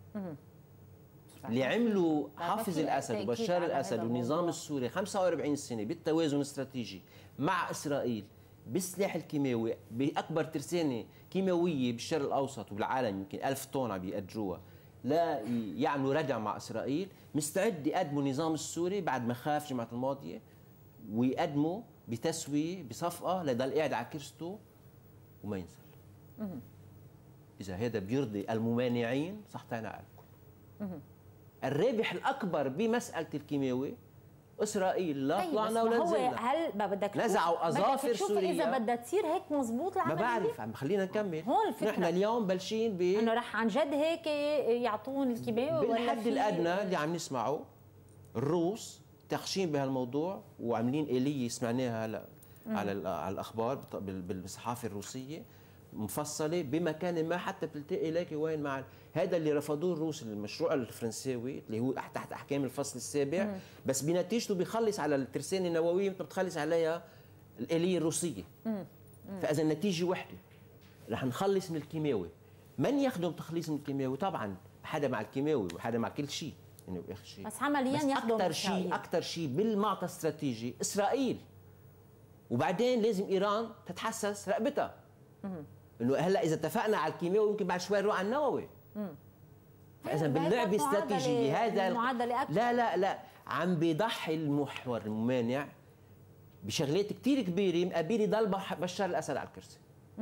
اللي عملوا حافظ الاسد وبشار الاسد والنظام السوري 45 سنه بالتوازن الاستراتيجي مع اسرائيل بالسلاح الكيماوي باكبر ترسانه كيماويه بالشرق الاوسط وبالعالم، يمكن 1000 طن عم يقدروها لا يعملوا ردع مع اسرائيل. مستعد يقدموا النظام السوري بعد ما خاف الجمعه الماضيه، ويقدموا بتسويه بصفقه ليضل قاعد على كرسته وما ينزل. اذا هذا بيرضي الممانعين صحتين عقلكم. الرابح الاكبر بمساله الكيماوي اسرائيل، لا طلعنا ولا نزلنا. هل ما بدك نزعوا اظافر سوريا؟ اذا بدها تصير هيك مزبوط ما بعرف، خلينا نكمل. هون الفكره نحن اليوم بلشين انه رح عن جد هيك يعطون الكيماوي بالحد الادنى اللي عم نسمعه. الروس تخشين بهالموضوع وعاملين آلية سمعناها هلا على الاخبار بالصحافه الروسيه مفصله بمكان ما حتى بتلتقي لك وين مع هذا اللي رفضوه الروس المشروع الفرنساوي اللي هو تحت احكام الفصل السابع، بس بنتيجته بيخلص على الترسانه النوويه مثل ما بتخلص عليها الآلية الروسيه. فاذا النتيجه وحده، رح نخلص من الكيماوي. من يخدم تخليص من الكيماوي؟ طبعا حدا مع الكيماوي وحدا مع كل شيء، يعني شيء بس عمليا يخدم اكثر شيء بالمعطى الاستراتيجي اسرائيل. وبعدين لازم ايران تتحسس رقبتها انه هلا اذا اتفقنا على الكيماوي يمكن بعد شوي نروح على النووي. فاذا باللعبه الاستراتيجيه هذا لا عم بيضحي المحور الممانع بشغلات كثير كبيره مقابل يضل بشار الاسد على الكرسي.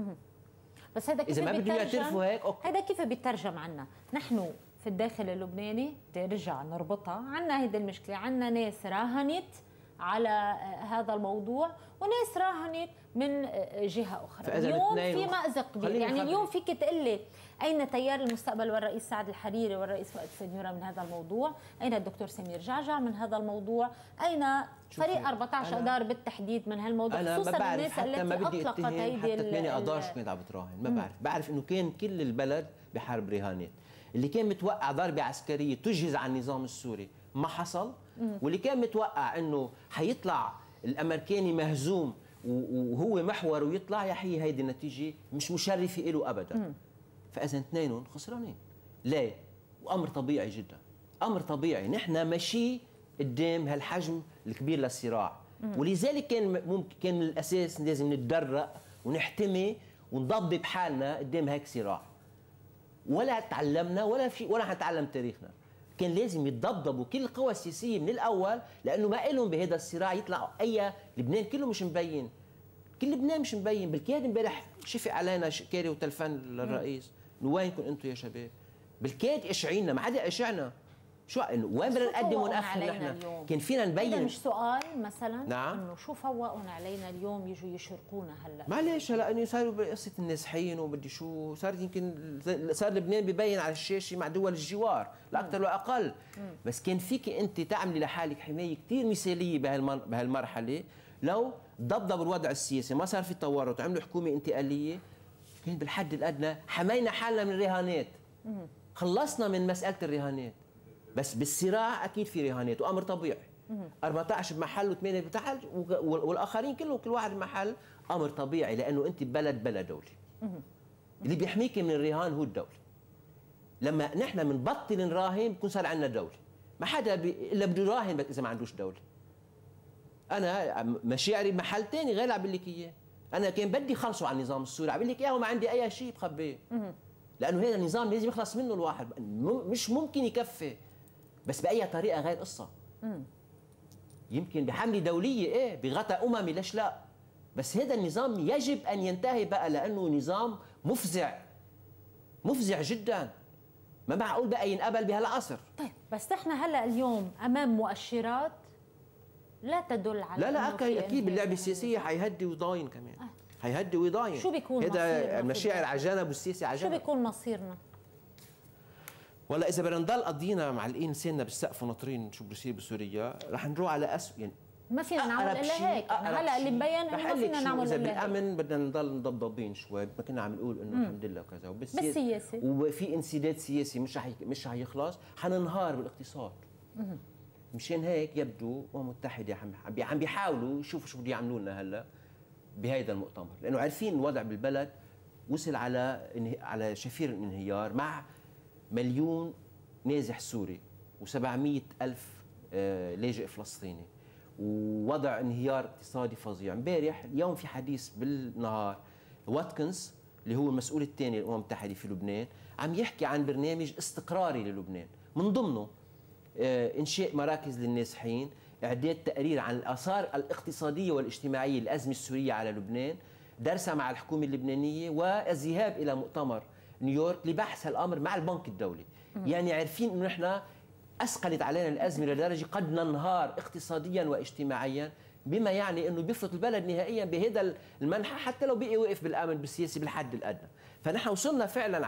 بس هذا كيف اذا ما بدهم يعترفوا هيك اوكي. هذا كيف بيترجم عنا نحن في الداخل اللبناني؟ ترجع نربطها عنا هيدي المشكله، عنا ناس راهنت على هذا الموضوع وناس راهنت من جهه اخرى. اليوم في مأزق كبير، يعني اليوم فيك تقول لي اين تيار المستقبل والرئيس سعد الحريري والرئيس وائل سنيورة من هذا الموضوع؟ اين الدكتور سمير جعجع من هذا الموضوع؟ اين فريق 14 اذار بالتحديد من هالموضوع؟ خصوصا الناس التي اطلقت هيدي حتى 8 اذار شو كنت عم بتراهن، ما بعرف انه كان كل البلد بحرب رهانات. اللي كان متوقع ضربه عسكريه تجهز على النظام السوري ما حصل، واللي كان متوقع انه حيطلع الامريكاني مهزوم وهو محور ويطلع، يا حي هيدي النتيجه مش مشرفه له ابدا. فاذا اثنينهم خسرانين. ليه؟ وامر طبيعي جدا، امر طبيعي. نحن ماشي قدام هالحجم الكبير للصراع، ولذلك كان من الاساس لازم نتدرق ونحتمي ونضبب حالنا قدام هيك صراع. ولا تعلمنا ولا حنتعلم تاريخنا. كان لازم يتضبطوا كل القوى السياسيه من الاول، لانه ما لهم بهذا الصراع يطلعوا لبنان كله مش مبين. كل لبنان مش مبين. بالكاد امبارح شفق علينا كاري وتلفن للرئيس، وينكم انتم يا شباب؟ بالكاد اشعينا، ما حدا اشعنا. شو انه وين بدنا نقدم ونأخر نحن؟ كان فينا نبين. هذا مش سؤال مثلا؟ نعم. انه شو فوقون علينا اليوم يجوا يشركونا هلا؟ معلش هلا انه صاروا بقصه النازحين وبدي شو صار، يمكن صار لبنان ببين على الشاشه مع دول الجوار لا اكثر ولا اقل. بس كان فيك انت تعملي لحالك حمايه كثير مثاليه بهالمرحله لو ضبضب الوضع السياسي، ما صار في تورط، عملوا حكومه انتقاليه، كان بالحد الادنى حمينا حالنا من الرهانات. خلصنا من مساله الرهانات. بس بالصراع اكيد في رهانات وامر طبيعي. 14 بمحل و8 بمحل والاخرين كلهم كل واحد بمحل، امر طبيعي، لانه انت بلا دوله. اللي بيحميك من الرهان هو الدوله. لما نحن بنبطل نراهن بكون صار عندنا دوله. ما حدا الا بده يراهن اذا ما عندوش دوله. انا مشاعري بمحل ثاني غير اللي عم بقول لك اياه. انا كان بدي خلصوا على النظام السوري، عم بقول لك اياه وما عندي اي شيء بخبيه. لانه هذا النظام لازم يخلص منه الواحد، مش ممكن يكفي. بس باي طريقه غير قصه. يمكن بحمله دوليه بغطاء اممي، ليش لا؟ بس هذا النظام يجب ان ينتهي بقى، لانه نظام مفزع جدا. ما معقول بقى ينقبل بهالعصر. طيب بس احنا هلا اليوم امام مؤشرات لا تدل على لا اكيد باللعبه السياسيه حيهدي ويضاين كمان. حيهدي ويضاين. شو بيكون هذا المشاعر على جنب والسياسه على جنب. شو بيكون مصيرنا؟ والله اذا بدنا نضل قضينا معلقين لساننا بالسقف وناطرين شو بده يصير بسوريا، رح نروح على يعني ما فينا نعمل الا هيك. هلا اللي مبين انه ما فينا نعمل الا هيك. اذا بالامن بدنا نضل مضبضبين شوي، ما كنا عم نقول انه الحمد لله وكذا، بالسياسه وفي انسداد سياسي مش رح يخلص، حننهار بالاقتصاد. مشان هيك يبدو الامم المتحده عم بيحاولوا يشوفوا شو بده يعملوا لنا هلا بهذا المؤتمر، لانه عارفين الوضع بالبلد وصل على شفير الانهيار، مع مليون نازح سوري و700 ألف لاجئ فلسطيني، ووضع انهيار اقتصادي فظيع. امبارح اليوم في حديث بالنهار واتكنز اللي هو المسؤول الثاني للامم المتحده في لبنان عم يحكي عن برنامج استقراري للبنان، من ضمنه انشاء مراكز للنازحين، اعداد تقرير عن الاثار الاقتصاديه والاجتماعيه للازمه السوريه على لبنان، درسها مع الحكومه اللبنانيه، والذهاب الى مؤتمر نيويورك لبحث الامر مع البنك الدولي. يعني عارفين انه نحن اثقلت علينا الازمه لدرجه قد ننهار اقتصاديا واجتماعيا، بما يعني انه بيفرط البلد نهائيا بهذا المنحى، حتى لو بقي واقف بالامن بالسياسي بالحد الادنى. فنحن وصلنا فعلا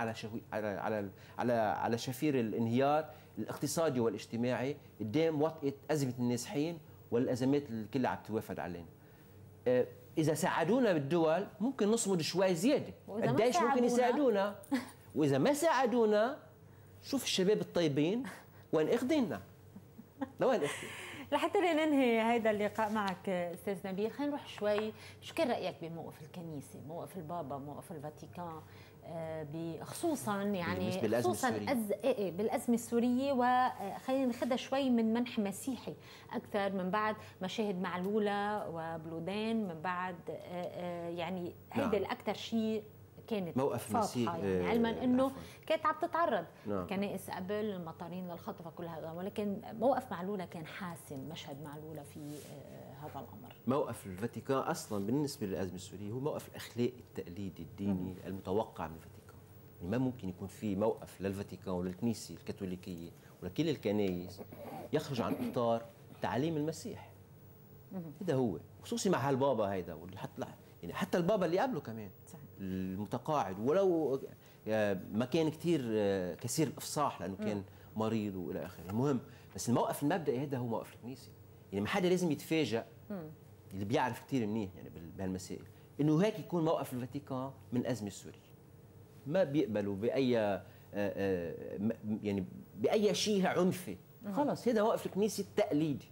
على شفير الانهيار الاقتصادي والاجتماعي قدام وطئه ازمه النازحين والازمات اللي كلها عم توافد علينا. اذا ساعدونا بالدول ممكن نصمد شوي زياده، قديش ممكن يساعدونا؟ واذا ما ساعدونا شوف الشباب الطيبين وين اخذيننا، لوين اخذين؟ لحتى ننهي هذا اللقاء معك استاذ نبيل، خلينا نروح شوي، شو كان رايك بموقف الكنيسه، موقف البابا، موقف الفاتيكان خصوصا يعني خصوصا بالازمه السوريه، وخلينا ناخذها شوي من منح مسيحي اكثر من بعد مشاهد معلوله وبلودان، من بعد يعني هذا الاكثر شيء كانت موقف فاضحه، يعني علما انه كانت عم تتعرض كنائس قبل المطارين للخطف وكل هذا، ولكن موقف معلوله كان حاسم، مشهد معلوله في هذا الامر. موقف الفاتيكان اصلا بالنسبه للازمه السوريه هو موقف الاخلاقي التقليدي الديني المتوقع من الفاتيكان. يعني ما ممكن يكون في موقف للفاتيكان وللكنيسه الكاثوليكيه ولكل الكنائس يخرج عن اطار تعاليم المسيح. هذا هو، خصوصي مع هالبابا هيدا، واللي يعني حتى البابا اللي قبله كمان صحيح. المتقاعد، ولو ما كان كثير الافصاح لانه كان مريض والى اخره، المهم بس الموقف المبدئي هذا هو موقف الكنيسه. يعني ما حدا لازم يتفاجئ اللي بيعرف كثير منيح يعني بهالمسائل انه هيك يكون موقف الفاتيكان من الازمه السوريه. ما بيقبلوا باي يعني باي شيء عنفي، خلص هذا موقف الكنيسه التقليدي.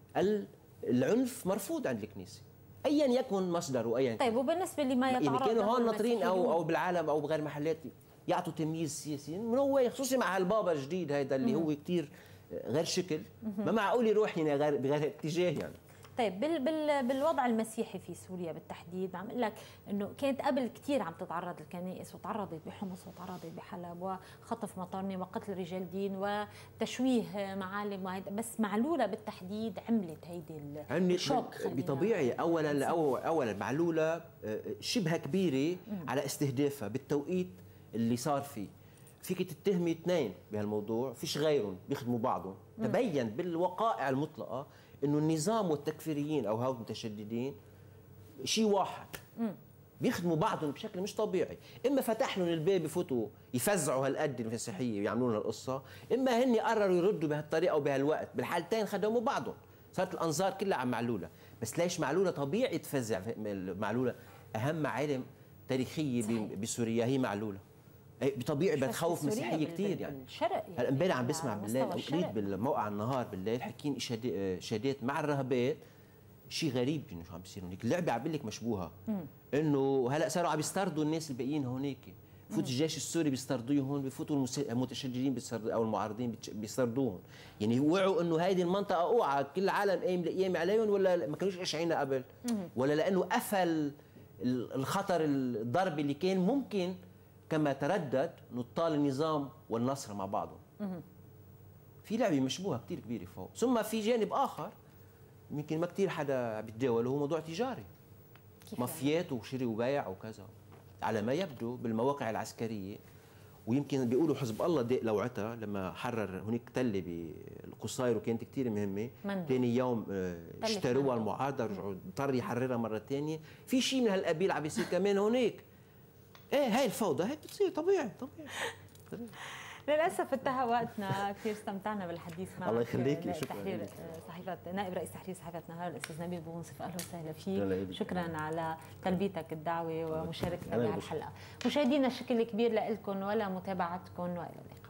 العنف مرفوض عند الكنيسه ايا يكن مصدره ايا. طيب وبالنسبه لما يتعرض يعني كانوا هون ناطرين او بالعالم او بغير محلات يعطوا تمييز سياسي من هو، خصوصي مع البابا الجديد هيدا اللي هو كثير غير شكل، ما معقول يروح يعني بغير اتجاه يعني. طيب بالوضع المسيحي في سوريا بالتحديد، عم اقول لك انه كانت قبل كثير عم تتعرض الكنائس، وتعرضت بحمص وتعرضت بحلب، وخطف مطرني وقتل رجال دين وتشويه معالم وهيدا، بس معلوله بالتحديد عملت هيدي الشوك بطبيعي. اولا معلوله شبه كبيره على استهدافها بالتوقيت اللي صار فيه. فيك تتهمي اثنين بهالموضوع، فيش غيرهم بيخدموا بعضهم. تبين بالوقائع المطلقه انه النظام والتكفيريين او هؤلاء المتشددين شيء واحد، بيخدموا بعضهم بشكل مش طبيعي. اما فتح لهم الباب يفوتوا يفزعوا هالقد المسيحيه ويعملوا لنا القصه، اما هن قرروا يردوا بهالطريقه وبهالوقت. بالحالتين خدموا بعضهم، صارت الانظار كلها عم معلوله. بس ليش معلوله طبيعي تفزع؟ معلوله اهم عالم تاريخيه بسوريا هي معلوله، بطبيعي بتخوف مسيحيه كثير يعني. هلا امبارح عم بسمع بالليل او قريت بالموقع النهار بالليل حكين شهادات مع الرهبات، شيء غريب انه شو عم بيصير هونيك. اللعبه عم بقول لك مشبوهه، انه هلا صاروا عم يستردوا الناس الباقيين هونيك، بفوت الجيش السوري بيستردوهم، بفوتوا المتشددين او المعارضين بيستردوهم. يعني وعوا انه هيدي المنطقه اوعى كل العالم قايم قيام عليهم، ولا ما كانوش قاشعينها قبل، ولا لانه قفل الخطر الضربي اللي كان ممكن كما تردد نطال النظام والنصر مع بعضهم. في لعبه مشبوهه كثير كبيره فوق. ثم في جانب اخر يمكن ما كثير حدا بيتداوله، هو موضوع تجاري، مافيات وشراء وبيع وكذا على ما يبدو بالمواقع العسكريه. ويمكن بيقولوا حزب الله داق لوعتها لما حرر هناك تله بالقصير وكانت كثير مهمه، ثاني يوم اشتروها المعارضه رجعوا اضطر يحررها مره ثانيه. في شيء من هالقبيل عم بيصير كمان هناك. ايه هاي الفوضى هيك بتصير طبيعي. للاسف انتهى وقتنا، كثير استمتعنا بالحديث معك. الله يخليكي، شكرا. تحرير صحيفه نائب رئيس تحرير صحيفه نهار الاستاذ نبيل بومنصف، اهلا وسهلا فيك. شكرا على تلبيتك الدعوه ومشاركتك بهالحلقه. مشاهدينا الشكر الكبير لكم ولمتابعتكم، والى اللقاء.